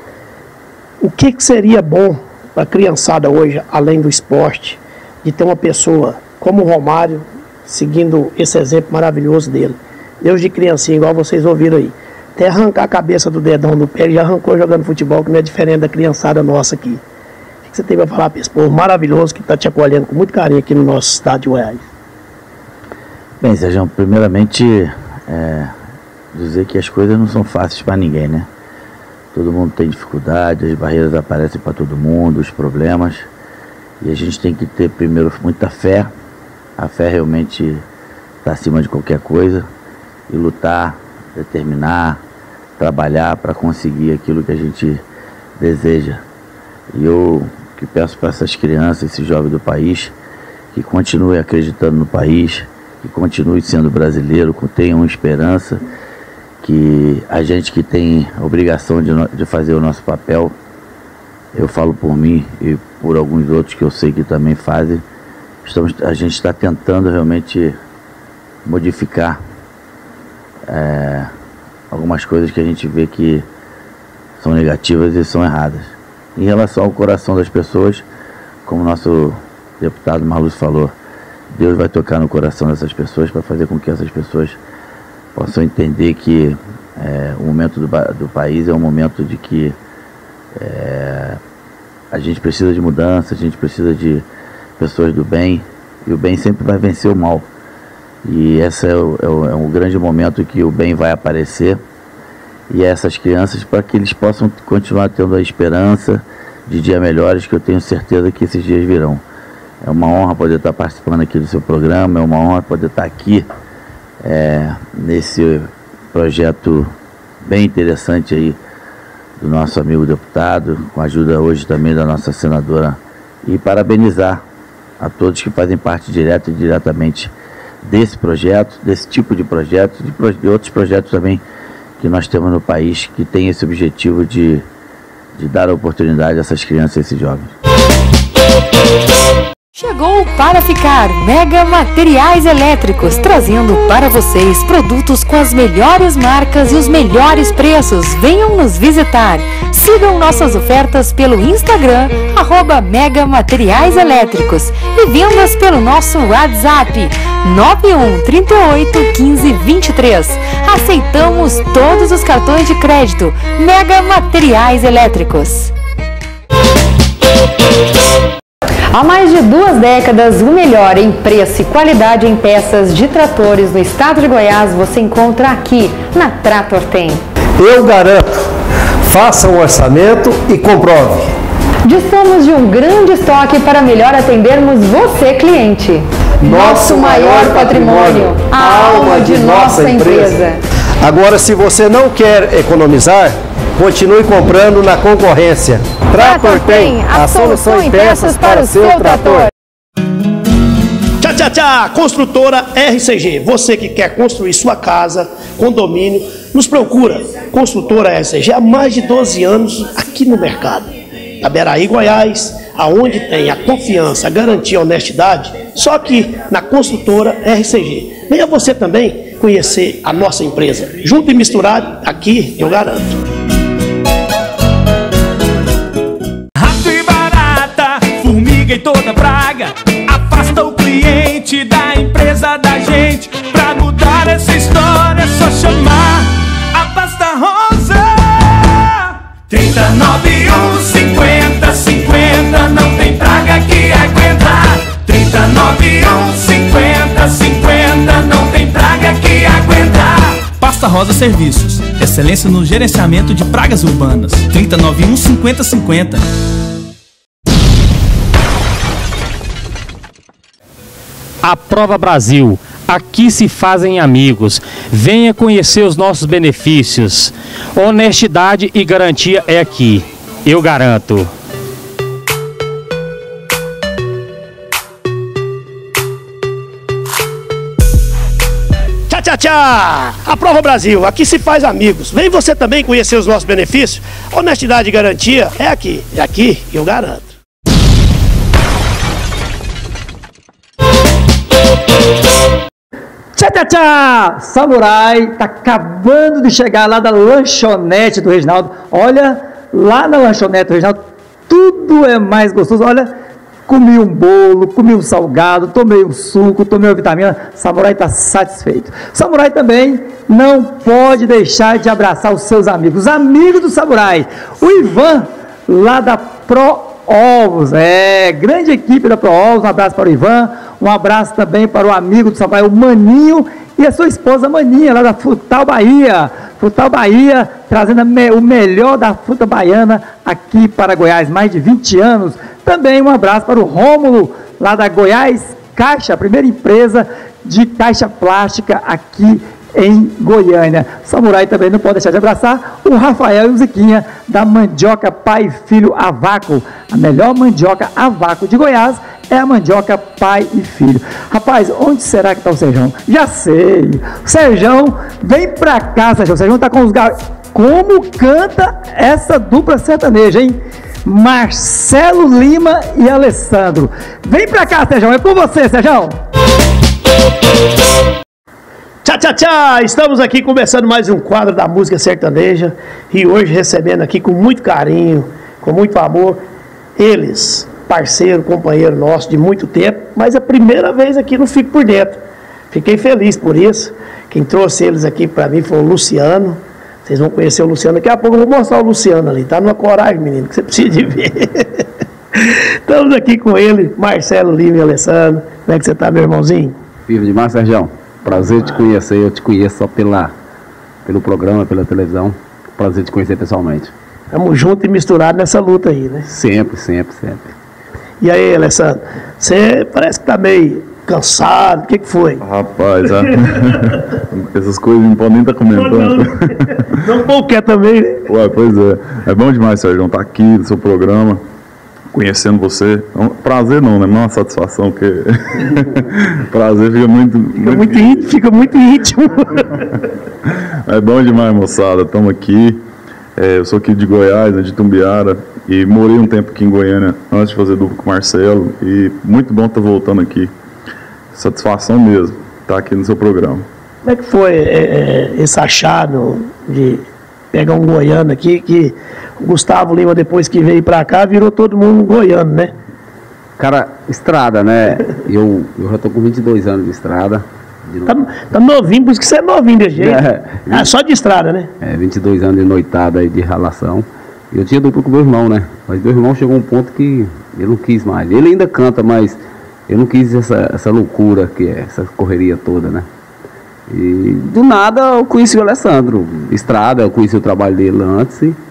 Speaker 1: O que, que seria bom para a criançada hoje, além do esporte, de ter uma pessoa como o Romário, seguindo esse exemplo maravilhoso dele? Deus de criancinha, igual vocês ouviram aí. Até arrancar a cabeça do dedão do pé, ele já arrancou jogando futebol, que não é diferente da criançada nossa aqui. O que você tem para falar para esse povo maravilhoso que está te acolhendo com muito carinho aqui no nosso estado de Goiás?
Speaker 15: Bem, Sérgio, primeiramente, é, dizer que as coisas não são fáceis para ninguém, né? Todo mundo tem dificuldade, as barreiras aparecem para todo mundo, os problemas. E a gente tem que ter, primeiro, muita fé. A fé realmente está acima de qualquer coisa. E lutar, determinar, trabalhar para conseguir aquilo que a gente deseja. E eu que peço para essas crianças, esses jovens do país, que continuem acreditando no país, que continue sendo brasileiro, que tenham esperança, que a gente que tem a obrigação de, de fazer o nosso papel, eu falo por mim e por alguns outros que eu sei que também fazem, estamos, a gente está tentando realmente modificar é, algumas coisas que a gente vê que são negativas e são erradas. Em relação ao coração das pessoas, como o nosso deputado Marlúcio falou, Deus vai tocar no coração dessas pessoas para fazer com que essas pessoas possam entender que é, o momento do, do país é um momento de que é, a gente precisa de mudança, a gente precisa de pessoas do bem, e o bem sempre vai vencer o mal. E esse é, o, é, o, é um grande momento que o bem vai aparecer, e essas crianças, para que eles possam continuar tendo a esperança de dias melhores, que eu tenho certeza que esses dias virão. É uma honra poder estar participando aqui do seu programa, é uma honra poder estar aqui é, nesse projeto bem interessante aí do nosso amigo deputado, com a ajuda hoje também da nossa senadora, e parabenizar a todos que fazem parte direta e diretamente desse projeto, desse tipo de projeto, de, pro, de outros projetos também que nós temos no país, que tem esse objetivo de, de dar a oportunidade a essas crianças e esses jovens.
Speaker 7: Chegou para ficar Mega Materiais Elétricos, trazendo para vocês produtos com as melhores marcas e os melhores preços. Venham nos visitar. Sigam nossas ofertas pelo Instagram, arroba Mega Materiais Elétricos, e vendas pelo nosso WhatsApp nove um, trinta e oito, quinze, vinte e três. Aceitamos todos os cartões de crédito. Mega Materiais Elétricos.
Speaker 17: Há mais de duas décadas, o melhor em preço e qualidade em peças de tratores no estado de Goiás você encontra aqui na Trator Tem.
Speaker 9: Eu garanto, faça um orçamento e comprove.
Speaker 17: Dispomos de um grande estoque para melhor atendermos você, cliente. Nosso maior patrimônio, a alma de nossa empresa.
Speaker 9: Agora, se você não quer economizar, continue comprando na concorrência. Trator tem a solução em peças para o seu trator.
Speaker 1: Tchau, tchau, tchau! Construtora R C G. Você que quer construir sua casa, condomínio, nos procura. Construtora R C G há mais de doze anos aqui no mercado. Itaberaí, Goiás, aonde tem a confiança, a garantia, a honestidade, só aqui na Construtora R C G. Venha você também conhecer a nossa empresa. Junto e misturado, aqui eu garanto.
Speaker 12: Rato e barata, formiga e toda praga, afasta o cliente da empresa da gente. Pra mudar essa história é só chamar a Pasta Rosa. trinta, nove, um, cinquenta, cinquenta, não tem praga que aguenta. trinta, nove, um, cinquenta, cinquenta, não tem praga que aguenta. Pasta Rosa Serviços, excelência no gerenciamento de pragas urbanas. trinta, nove, um, cinquenta, cinquenta.
Speaker 13: Aprova Brasil, aqui se fazem amigos. Venha conhecer os nossos benefícios. Honestidade e garantia é aqui, eu garanto.
Speaker 1: Tchau, tchau, tchau! Aprova Brasil, aqui se faz amigos. Vem você também conhecer os nossos benefícios. Honestidade e garantia é aqui, é aqui eu garanto.
Speaker 2: Tchau, tchau, tchau! Samurai tá acabando de chegar lá da lanchonete do Reginaldo. Olha, lá na lanchonete do Reginaldo, tudo é mais gostoso. Olha, comi um bolo, comi um salgado, tomei um suco, tomei uma vitamina. Samurai tá satisfeito. Samurai também não pode deixar de abraçar os seus amigos. Os amigos do Samurai. O Ivan, lá da Pro Ovos, é, grande equipe da Pro Ovos. Um abraço para o Ivan, um abraço também para o amigo do Samurai, o Maninho, e a sua esposa Maninha, lá da Frutal Bahia. Frutal Bahia, trazendo o melhor da fruta baiana aqui para Goiás, mais de vinte anos. Também um abraço para o Rômulo, lá da Goiás Caixa, a primeira empresa de caixa plástica aqui em Goiânia. Samurai também não pode deixar de abraçar o Rafael e o Ziquinha, da Mandioca Pai e Filho a Vácuo. A melhor mandioca a vácuo de Goiás é a mandioca Pai e Filho. Rapaz, onde será que está o Serjão? Já sei. O Serjão, vem pra cá, Serjão. O Serjão está com os garotos. Como canta essa dupla sertaneja, hein? Marcelo Lima e Alessandro. Vem pra cá, Serjão. É com você, Serjão.
Speaker 1: Tchau, tchau, tchau! Estamos aqui começando mais um quadro da música sertaneja e hoje recebendo aqui com muito carinho, com muito amor, eles, parceiro, companheiro nosso de muito tempo, mas a primeira vez aqui no Fico por Dentro. Fiquei feliz por isso. Quem trouxe eles aqui para mim foi o Luciano. Vocês vão conhecer o Luciano. Daqui a pouco eu vou mostrar o Luciano ali. Tá numa coragem, menino, que você precisa de ver. Estamos aqui com ele, Marcelo Lima e Alessandro. Como é que você tá, meu irmãozinho?
Speaker 18: Vivo demais, Serjão. Prazer te conhecer. Eu te conheço só pela, pelo programa, pela televisão. Prazer te conhecer pessoalmente.
Speaker 1: Estamos juntos e misturados nessa luta aí, né?
Speaker 18: Sempre, sempre, sempre.
Speaker 1: E aí, Alessandro? Você parece que tá meio cansado. O que que foi?
Speaker 16: Rapaz, ah, essas coisas não podem nem estar comentando.
Speaker 1: Não qualquer também, né?
Speaker 16: Ué, pois é. É bom demais, Sérgio, estar aqui no seu programa, conhecendo você. É um prazer não, né? Não é uma satisfação, porque prazer fica muito...
Speaker 1: Fica muito íntimo. Fica muito íntimo.
Speaker 16: É bom demais, moçada. Estamos aqui. É, eu sou aqui de Goiás, né, de Tumbiara, e morei um tempo aqui em Goiânia antes de fazer duplo com o Marcelo. E muito bom estar voltando aqui. Satisfação mesmo estar aqui no seu programa.
Speaker 1: Como é que foi é, é, esse achado de pegar um goiano aqui, que o Gustavo Lima, depois que veio pra cá, virou todo mundo goiano, né?
Speaker 18: Cara, estrada, né? Eu, eu já tô com vinte e dois anos de estrada. De...
Speaker 1: Tá, tá novinho, por isso que você é novinho desse jeito. É, ah, só de estrada, né?
Speaker 18: É, vinte e dois anos de noitada e de relação. Eu tinha duplo com meu irmão, né? Mas meu irmão chegou a um ponto que ele não quis mais. Ele ainda canta, mas eu não quis essa, essa loucura que é, essa correria toda, né? E do nada eu conheci o Alessandro. Estrada, eu conheci o trabalho dele antes e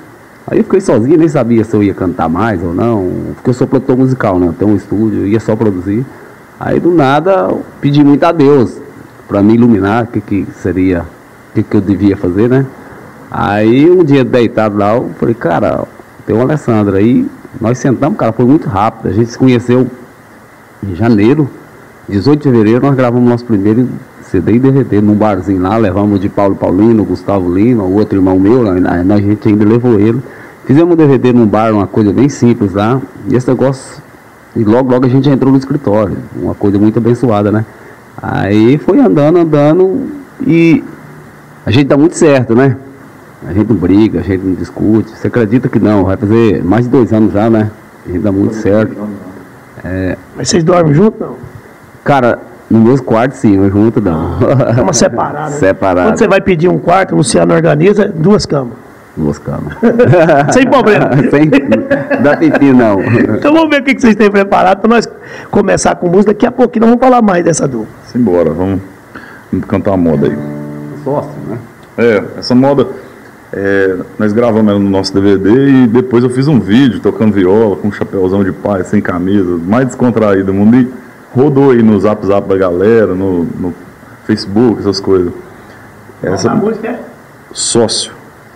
Speaker 18: Aí eu fiquei sozinho, nem sabia se eu ia cantar mais ou não, porque eu sou produtor musical, né? Eu tenho um estúdio, eu ia só produzir. Aí do nada eu pedi muito a Deus para me iluminar o que, que seria, o que, que eu devia fazer, né? Aí um dia deitado lá, eu falei, cara, tem o Alessandro aí, nós sentamos, cara, foi muito rápido, a gente se conheceu em janeiro, dezoito de fevereiro, nós gravamos nosso primeiro C D e D V D num barzinho lá, levamos de Paulo Paulino, Gustavo Lima, o outro irmão meu, a gente ainda levou ele. Fizemos um D V D num bar, uma coisa bem simples lá, e esse negócio, e logo, logo a gente entrou no escritório, uma coisa muito abençoada, né? Aí foi andando, andando, e a gente dá muito certo, né? A gente não briga, a gente não discute, você acredita que não, vai fazer mais de dois anos já, né? A gente dá muito certo. É...
Speaker 1: Mas vocês dormem juntos, não?
Speaker 18: Cara, no meu quarto sim, mas junto não.
Speaker 1: Cama separada.
Speaker 18: Separada.
Speaker 1: Quando você vai pedir um quarto, o Luciano organiza duas camas.
Speaker 18: Duas camas.
Speaker 1: Sem problema.
Speaker 18: Sem dá pipi, não.
Speaker 1: Então vamos ver o que vocês têm preparado para nós começar com música. Daqui a pouquinho nós vamos falar mais dessa dupla.
Speaker 19: Simbora, vamos, vamos cantar uma moda aí.
Speaker 18: Sócio, né?
Speaker 19: É, essa moda, é, nós gravamos ela no nosso D V D e depois eu fiz um vídeo tocando viola, com um chapéuzão de pai, sem camisa, mais descontraído do mundo, e rodou aí no Zap Zap da galera, no, no Facebook, essas coisas. Essa
Speaker 1: a música é?
Speaker 19: Sócio.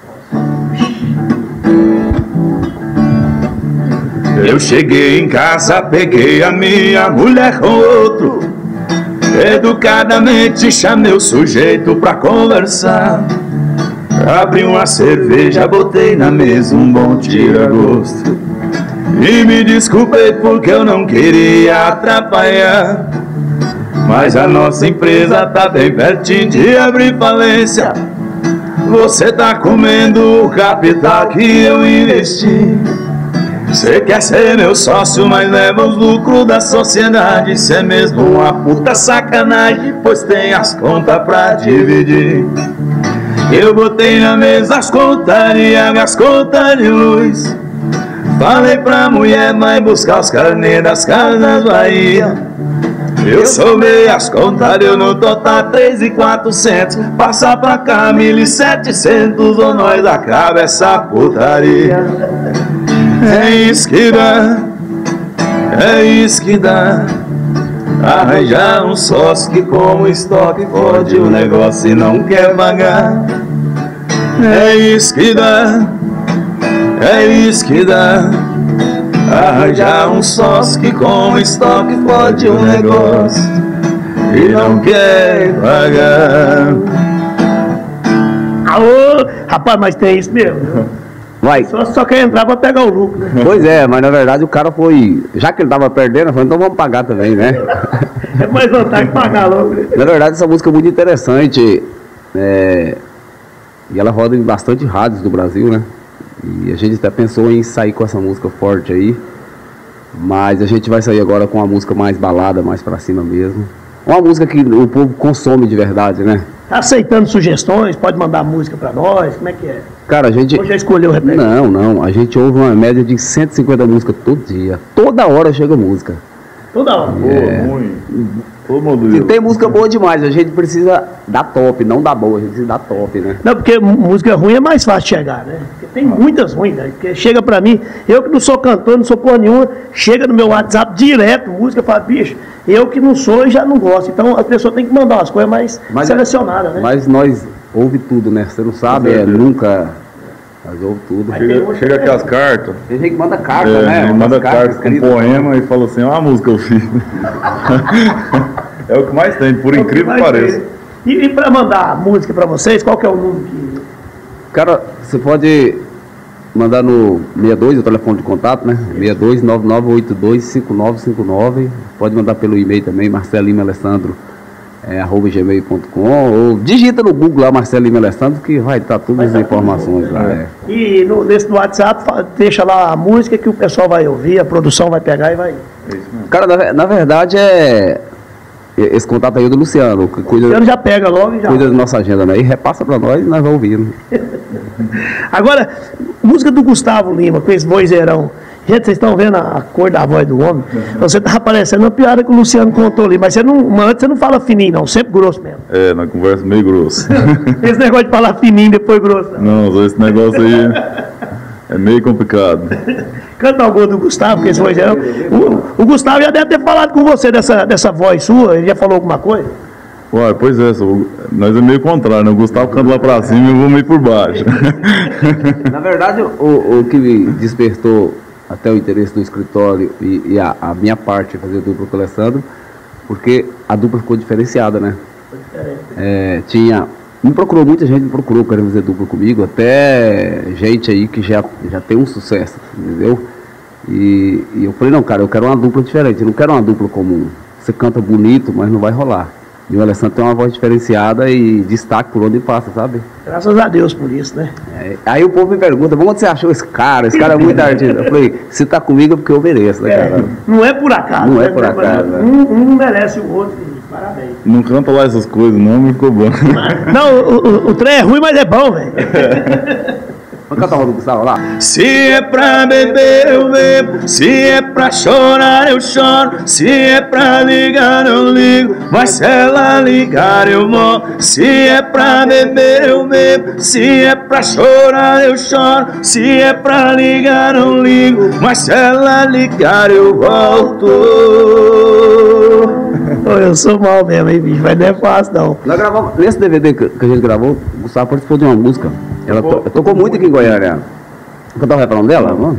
Speaker 6: Eu cheguei em casa, peguei a minha mulher com outro, educadamente chamei o sujeito pra conversar. Abri uma cerveja, botei na mesa um bom tira-gosto e me desculpei porque eu não queria atrapalhar. Mas a nossa empresa tá bem pertinho de abrir falência. Você tá comendo o capital que eu investi. Você quer ser meu sócio, mas leva os lucros da sociedade. Isso é mesmo uma puta sacanagem, pois tem as contas pra dividir. Eu botei na mesa as contas de água, as contas de luz. Falei pra mulher, vai buscar os carnês das Casas Bahia. Eu somei as contas, deu no total três mil e quatrocentos. Passar pra cá mil e setecentos, ou nós acaba essa putaria. É isso que dá, é isso que dá. Arranjar um sócio que como estoque pode o negócio e não quer pagar. É isso que dá, é isso que dá. Arranjar um sócio que como estoque pode o negócio e não quer pagar.
Speaker 1: Aô, rapaz, mas tem isso mesmo.
Speaker 18: Vai.
Speaker 1: Só, só quer entrar pra pegar o lucro, né?
Speaker 18: Pois é, mas na verdade o cara foi, já que ele tava perdendo, falou, então vamos pagar também, né?
Speaker 1: É mais vantagem pagar logo.
Speaker 18: Na verdade essa música é muito interessante, é, e ela roda em bastante rádios do Brasil, né? E a gente até pensou em sair com essa música forte aí, mas a gente vai sair agora com uma música mais balada, mais pra cima mesmo. Uma música que o povo consome de verdade, né?
Speaker 1: Tá aceitando sugestões? Pode mandar música pra nós? Como é que é?
Speaker 18: Cara, a gente...
Speaker 1: Ou já escolheu o repertório?
Speaker 18: Não, não. A gente ouve uma média de cento e cinquenta músicas todo dia. Toda hora chega música.
Speaker 1: Toda hora?
Speaker 18: É.
Speaker 19: Boa, ruim. Todo mundo.
Speaker 18: E tem música boa demais. A gente precisa da top, não da boa. A gente precisa da top, né?
Speaker 1: Não, porque música ruim é mais fácil de chegar, né? Porque tem muitas ruins, né? Porque chega pra mim, eu que não sou cantor, não sou porra nenhuma, chega no meu WhatsApp direto, música, fala, bicho, eu que não sou e já não gosto. Então a pessoa tem que mandar umas coisas mais
Speaker 18: mas,
Speaker 1: selecionadas, né?
Speaker 18: Mas nós ouve tudo, né? Você não sabe, é, nunca... Nós ouve tudo.
Speaker 19: Chega, chega aqui as cartas.
Speaker 18: Tem gente que manda carta,
Speaker 19: é,
Speaker 18: né?
Speaker 19: Manda carta com um poema e fala assim, ah, a música eu fiz. É o que mais tem, por é incrível que pareça.
Speaker 1: E, e para mandar a música para vocês, qual que é o número que...
Speaker 18: Cara, você pode mandar no sessenta e dois, o telefone de contato, né? sessenta e dois, nove nove oito dois, cinco nove cinco nove. Pode mandar pelo e-mail também, Marcelo Lima Alessandro, é, arroba gmail ponto com, ou digita no Google lá, Marcelo Lima Alessandro, que vai estar todas as informações lá. É.
Speaker 1: E no, nesse do WhatsApp, deixa lá a música que o pessoal vai ouvir, a produção vai pegar e vai...
Speaker 18: Cara, na, na verdade é... Esse contato aí é do Luciano, que cuida,
Speaker 1: o Luciano já pega logo e já...
Speaker 18: Cuida da nossa agenda, né? E repassa pra nós e nós vamos ouvindo.
Speaker 1: Agora, música do Gustavo Lima, com esse vozeirão. Gente, vocês estão vendo a cor da voz do homem? Você tá aparecendo uma piada que o Luciano contou ali, mas você não, antes você não fala fininho, não, sempre grosso mesmo.
Speaker 19: É, na conversa meio grosso.
Speaker 1: Esse negócio de falar fininho depois grosso.
Speaker 19: Não, não esse negócio aí É meio complicado.
Speaker 1: Canta algum do Gustavo, porque esse foi geral. O, o Gustavo já deve ter falado com você dessa, dessa voz sua, ele já falou alguma coisa?
Speaker 19: Ué, pois é, sou, nós é meio contrário, né? O Gustavo canta lá pra cima e eu vou meio por baixo.
Speaker 18: Na verdade, o, o que me despertou até o interesse do escritório e, e a, a minha parte fazer dupla com o Alessandro, porque a dupla ficou diferenciada, né? É, tinha, me procurou, muita gente me procurou querendo fazer dupla comigo, até gente aí que já, já tem um sucesso, entendeu? E, e eu falei, não, cara, eu quero uma dupla diferente, eu não quero uma dupla comum. Você canta bonito, mas não vai rolar. E o Alessandro tem uma voz diferenciada e destaque por onde passa, sabe?
Speaker 1: Graças a Deus por isso, né?
Speaker 18: É, aí o povo me pergunta, onde você achou esse cara? Esse cara é muito artista. Eu falei, se tá comigo é porque eu mereço, né, cara?
Speaker 1: É, não é por acaso.
Speaker 18: Não
Speaker 1: né?
Speaker 18: é por acaso.
Speaker 1: Um, um merece o outro, parabéns.
Speaker 19: Não canta lá essas coisas, não, me ficou bom.
Speaker 1: Não, o, o, o trem é ruim, mas é bom, velho.
Speaker 18: Vamos cantar o do Gustavo lá?
Speaker 6: Se é pra beber eu bebo, se é pra chorar eu choro, se é pra ligar eu ligo, mas se ela ligar eu morro. Se é pra beber eu bebo, se é pra chorar eu choro, se é pra ligar eu ligo, mas se ela ligar eu volto.
Speaker 1: Eu sou mal mesmo, hein, bicho, mas não é fácil não.
Speaker 18: Nós gravamos, nesse D V D que, que a gente gravou, o Gustavo participou de uma música. Ela to, tocou muito aqui em Goiânia. Vou cantar o refrão dela, vamos?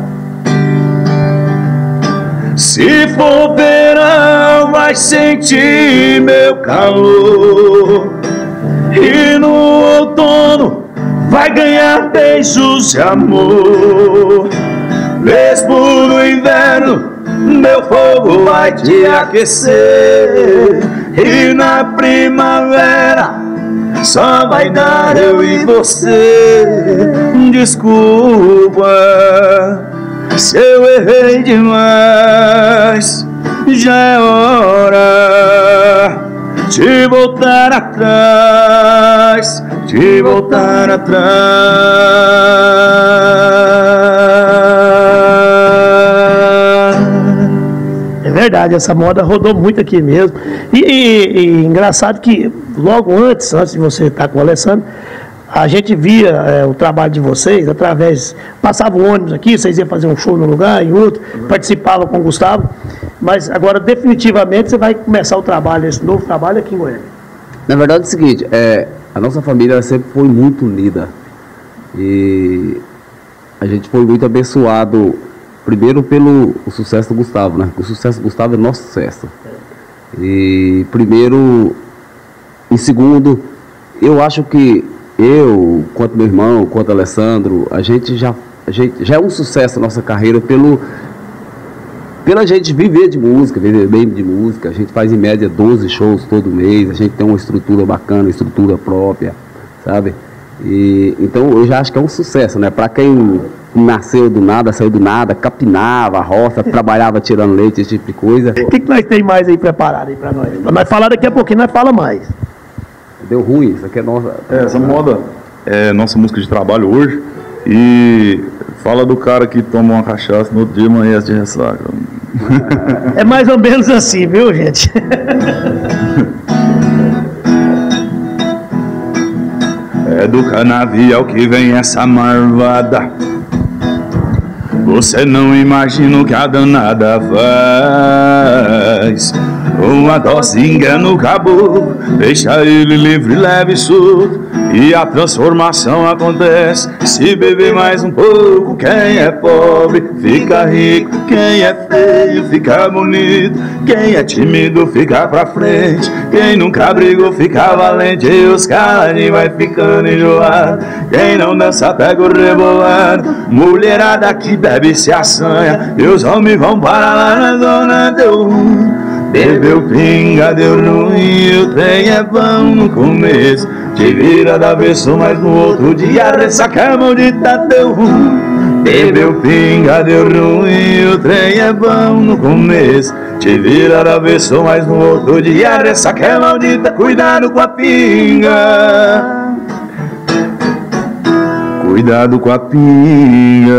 Speaker 6: Se for verão, vai sentir meu calor, e no outono vai ganhar beijos de amor. Mesmo no inverno, meu fogo vai te aquecer, e na primavera só vai dar eu e você. Desculpa se eu errei demais, já é hora de voltar atrás, de voltar atrás.
Speaker 1: É verdade, essa moda rodou muito aqui mesmo. E, e, e engraçado que logo antes, antes de você estar com o Alessandro, a gente via é, o trabalho de vocês através, passava um ônibus aqui, vocês iam fazer um show num lugar, em outro, participavam com o Gustavo, mas agora definitivamente você vai começar o trabalho, esse novo trabalho aqui em Goiânia.
Speaker 18: Na verdade é o seguinte, é, a nossa família sempre foi muito unida e a gente foi muito abençoado, primeiro pelo o sucesso do Gustavo, né? O sucesso do Gustavo é nosso sucesso. E primeiro, em segundo, eu acho que eu, quanto meu irmão, quanto Alessandro, a gente já, a gente, já é um sucesso a nossa carreira pelo, pela gente viver de música, viver bem de música. A gente faz em média doze shows todo mês, a gente tem uma estrutura bacana, estrutura própria, sabe? E, então eu já acho que é um sucesso, né? Para quem nasceu do nada, saiu do nada, capinava a roça, trabalhava tirando leite, esse tipo de coisa.
Speaker 1: O que, que nós tem mais aí preparado aí para nós? Para nós falar daqui a pouquinho, nós fala mais.
Speaker 18: Deu ruim, isso aqui é nossa.
Speaker 19: É, essa moda é nossa música de trabalho hoje. E fala do cara que toma uma cachaça no outro dia amanhece de ressaca.
Speaker 1: É mais ou menos assim, viu, gente?
Speaker 6: É do canavial que vem essa marvada, você não imagina o que a danada faz. Uma dose engana o caboclo, deixa ele livre, leve e solto, e a transformação acontece se beber mais um pouco. Quem é pobre fica rico, quem é feio fica bonito, quem é tímido fica pra frente, quem nunca brigou fica valente, e os caladinhos vai ficando enjoado, quem não dança pega o rebolado. Mulherada que bebe se assanha, e os homens vão para lá na zona. Deu ruim, bebeu pinga, deu ruim, o trem é bom no começo, te vira da avesso, mas no outro dia ressaca maldita. Deu ruim, bebeu pinga, deu ruim, o trem é bom no começo, te vira da avesso, mas no outro dia ressaca maldita. Cuidado com a pinga, cuidado com a pinga.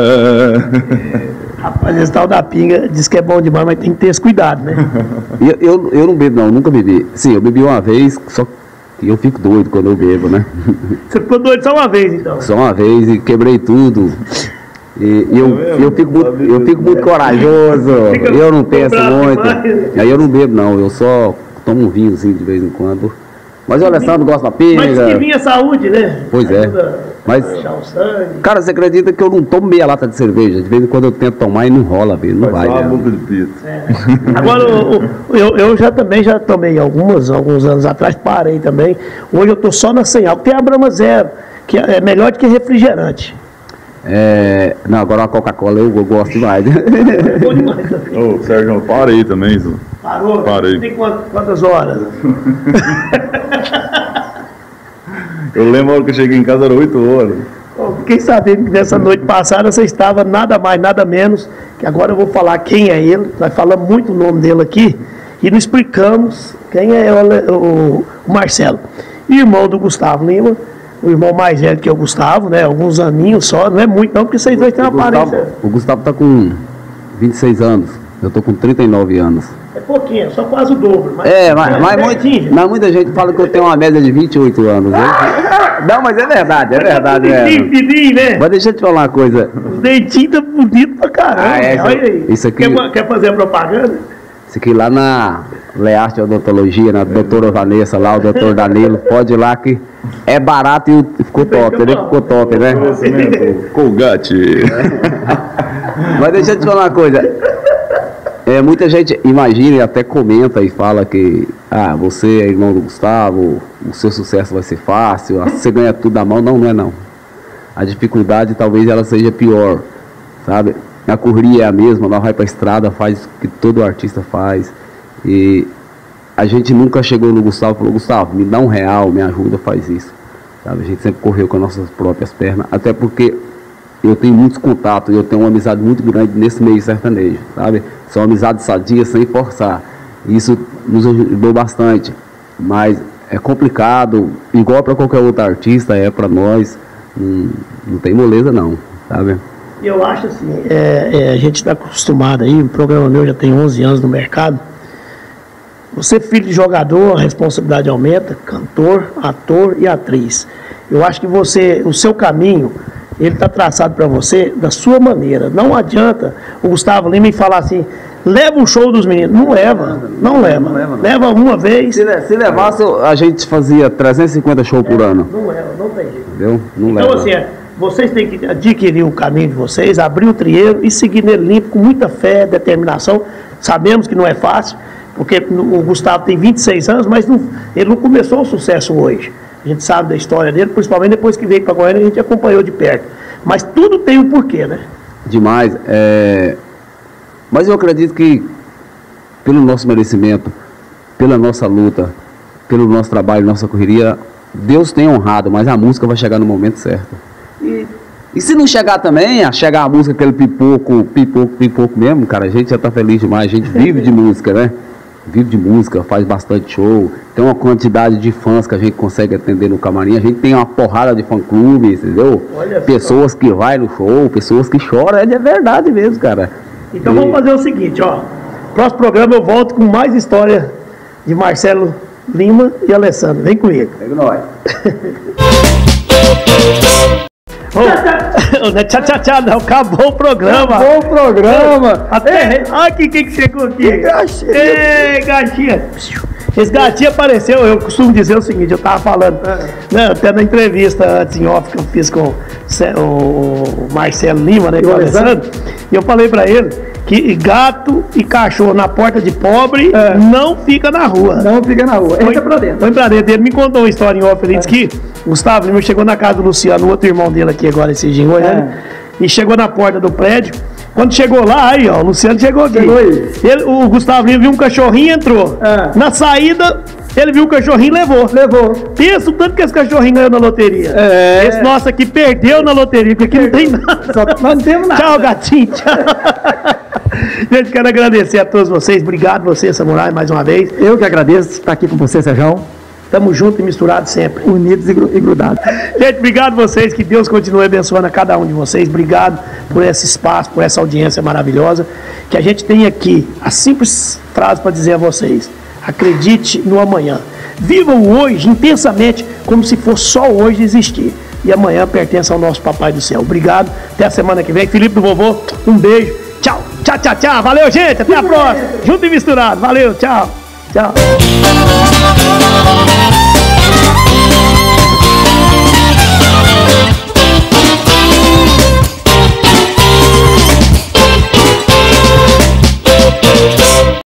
Speaker 1: Rapaz, esse tal da pinga diz que é bom demais, mas tem que ter esse cuidado, né?
Speaker 18: Eu, eu, eu não bebo não, nunca bebi. Sim, eu bebi uma vez, só que eu fico doido quando eu bebo, né?
Speaker 1: Você ficou doido só uma vez, então?
Speaker 18: Só uma vez e quebrei tudo. E, e eu, eu, fico muito, eu fico muito corajoso, eu não penso muito. Aí eu não bebo não, eu só tomo um vinhozinho de vez em quando. Mas o Alessandro gosta da pinga.
Speaker 1: Mas que vinho é saúde, né?
Speaker 18: Pois é. Mas, cara, você acredita que eu não tomo meia lata de cerveja? De vez em quando eu tento tomar e não rola, velho, não vai.
Speaker 19: Só a boca de pizza.
Speaker 1: É. Agora, eu, eu, eu já também já tomei algumas, alguns anos atrás, parei também. Hoje eu tô só na sem álcool. Tem a Brahma Zero, que é melhor do que refrigerante.
Speaker 18: É, não, agora a Coca-Cola eu, eu gosto demais.
Speaker 19: Ô, Sérgio, eu parei também, isso.
Speaker 1: Parou?
Speaker 19: Parei.
Speaker 1: Tem quantas, quantas horas?
Speaker 19: Eu lembro a hora que eu cheguei em casa, era oito horas.
Speaker 1: Oh, fiquei sabendo que nessa noite passada você estava nada mais, nada menos, que agora eu vou falar quem é ele, nós falamos muito o nome dele aqui, e não explicamos quem é o, o, o Marcelo. Irmão do Gustavo Lima, o irmão mais velho que é o Gustavo, né? Alguns aninhos só, não é muito não, porque vocês dois têm uma aparência.
Speaker 18: O Gustavo tá com vinte e seis anos, eu tô com trinta e nove anos.
Speaker 1: É pouquinho, só quase o dobro. Mas
Speaker 18: é, mas, é, mas, muito, mas muita gente fala que eu tenho uma média de vinte e oito anos. Né? Não, mas é verdade, é verdade. É.
Speaker 1: Fininho, né?
Speaker 18: Mas deixa eu te falar uma coisa.
Speaker 1: Os dentinhos estão bonitos pra caramba. Ah, é, olha aí.
Speaker 18: Isso aqui,
Speaker 1: quer, quer fazer a propaganda?
Speaker 18: Isso aqui lá na Learte Odontologia, na doutora Vanessa, lá o doutor Danilo, pode ir lá que é barato e ficou top, né? Ficou top, né?
Speaker 19: Colgate.
Speaker 18: Mas deixa eu te falar uma coisa. É, muita gente imagina e até comenta e fala que ah, você é irmão do Gustavo, o seu sucesso vai ser fácil, você ganha tudo na mão. Não, não é não. A dificuldade talvez ela seja pior, sabe? A correria é a mesma, nós vai pra estrada, faz o que todo artista faz. E a gente nunca chegou no Gustavo e falou, Gustavo, me dá um real, me ajuda, faz isso. Sabe? A gente sempre correu com as nossas próprias pernas, até porque eu tenho muitos contatos, eu tenho uma amizade muito grande nesse meio sertanejo, sabe? São amizades sadias sem forçar. Isso nos ajudou bastante. Mas é complicado, igual para qualquer outro artista, é para nós. Não, não tem moleza não, sabe?
Speaker 1: Eu acho assim, é, é, a gente está acostumado aí, o programa meu já tem onze anos no mercado. Você filho de jogador, a responsabilidade aumenta, cantor, ator e atriz. Eu acho que você, o seu caminho, ele está traçado para você da sua maneira. Não adianta o Gustavo Lima falar assim, leva o show dos meninos. Não leva, não leva. Não leva, não. Leva uma vez.
Speaker 18: Se, se levasse, a gente fazia trezentos e cinquenta shows por
Speaker 1: é,
Speaker 18: ano.
Speaker 1: Não leva, não tem jeito.
Speaker 18: Entendeu? Não
Speaker 1: então,
Speaker 18: leva.
Speaker 1: assim, é, vocês têm que adquirir o caminho de vocês, abrir o trieiro e seguir nele limpo, com muita fé, determinação. Sabemos que não é fácil, porque o Gustavo tem vinte e seis anos, mas não, ele não começou o sucesso hoje. A gente sabe da história dele, principalmente depois que veio para Goiânia, a gente acompanhou de perto. Mas tudo tem um porquê, né?
Speaker 18: Demais. É... Mas eu acredito que, pelo nosso merecimento, pela nossa luta, pelo nosso trabalho, nossa correria, Deus tem honrado, mas a música vai chegar no momento certo. E, e se não chegar também, a chegar a música, aquele pipoco, pipoco, pipoco mesmo, cara, a gente já tá feliz demais, a gente vive de música, né? Vive de música, faz bastante show, tem uma quantidade de fãs que a gente consegue atender no camarim, a gente tem uma porrada de fã-clube, entendeu? Olha pessoas só. Que vai no show, pessoas que choram, é de verdade mesmo, cara.
Speaker 1: Então
Speaker 18: e...
Speaker 1: vamos fazer o seguinte, ó, próximo programa eu volto com mais história de Marcelo Lima e Alessandro, vem comigo.
Speaker 18: Vem com nós.
Speaker 1: Oh, não é tchau, tchau, tchau, não. Acabou o programa.
Speaker 2: Acabou o programa.
Speaker 1: Até. Olha aqui quem que chegou aqui.
Speaker 2: Que gatinha.
Speaker 1: Ei, gatinha. Esse gatinho apareceu, eu costumo dizer o seguinte, eu tava falando, né, até na entrevista antes em off que eu fiz com o Marcelo Lima, né, com o Alessandro, e eu falei pra ele que gato e cachorro na porta de pobre é. Não fica na rua.
Speaker 2: Não fica na rua, entra pra dentro.
Speaker 1: Foi pra dentro. Ele me contou uma história em off, ele é. Disse que o Gustavo Lima chegou na casa do Luciano, o outro irmão dele aqui agora, esse dia em Goiânia, é. E chegou na porta do prédio. Quando chegou lá, aí ó, o Luciano chegou aqui. Chegou aí. Ele, o Gustavo Lima viu um cachorrinho e entrou. É. Na saída, ele viu o cachorrinho e levou.
Speaker 2: Levou.
Speaker 1: Pensa o tanto que esse cachorrinho ganhou na loteria.
Speaker 2: É.
Speaker 1: Esse nosso aqui perdeu na loteria, porque aqui não tem nada.
Speaker 2: Só, nós não temos nada.
Speaker 1: Tchau, gatinho. Tchau. Gente, quero agradecer a todos vocês. Obrigado você, Samurai, mais uma vez.
Speaker 2: Eu que agradeço estar aqui com você, Sérgio.
Speaker 1: Tamo junto e misturado sempre.
Speaker 2: Unidos e grudados.
Speaker 1: Gente, obrigado vocês, que Deus continue abençoando a cada um de vocês. Obrigado por esse espaço, por essa audiência maravilhosa. Que a gente tem aqui a simples frase para dizer a vocês: acredite no amanhã. Viva o hoje intensamente, como se fosse só hoje existir. E amanhã pertence ao nosso Papai do Céu. Obrigado, até a semana que vem. Felipe do Vovô, um beijo. Tchau, tchau, tchau, tchau. Valeu, gente, até a próxima. Junto e misturado. Valeu, tchau, tchau.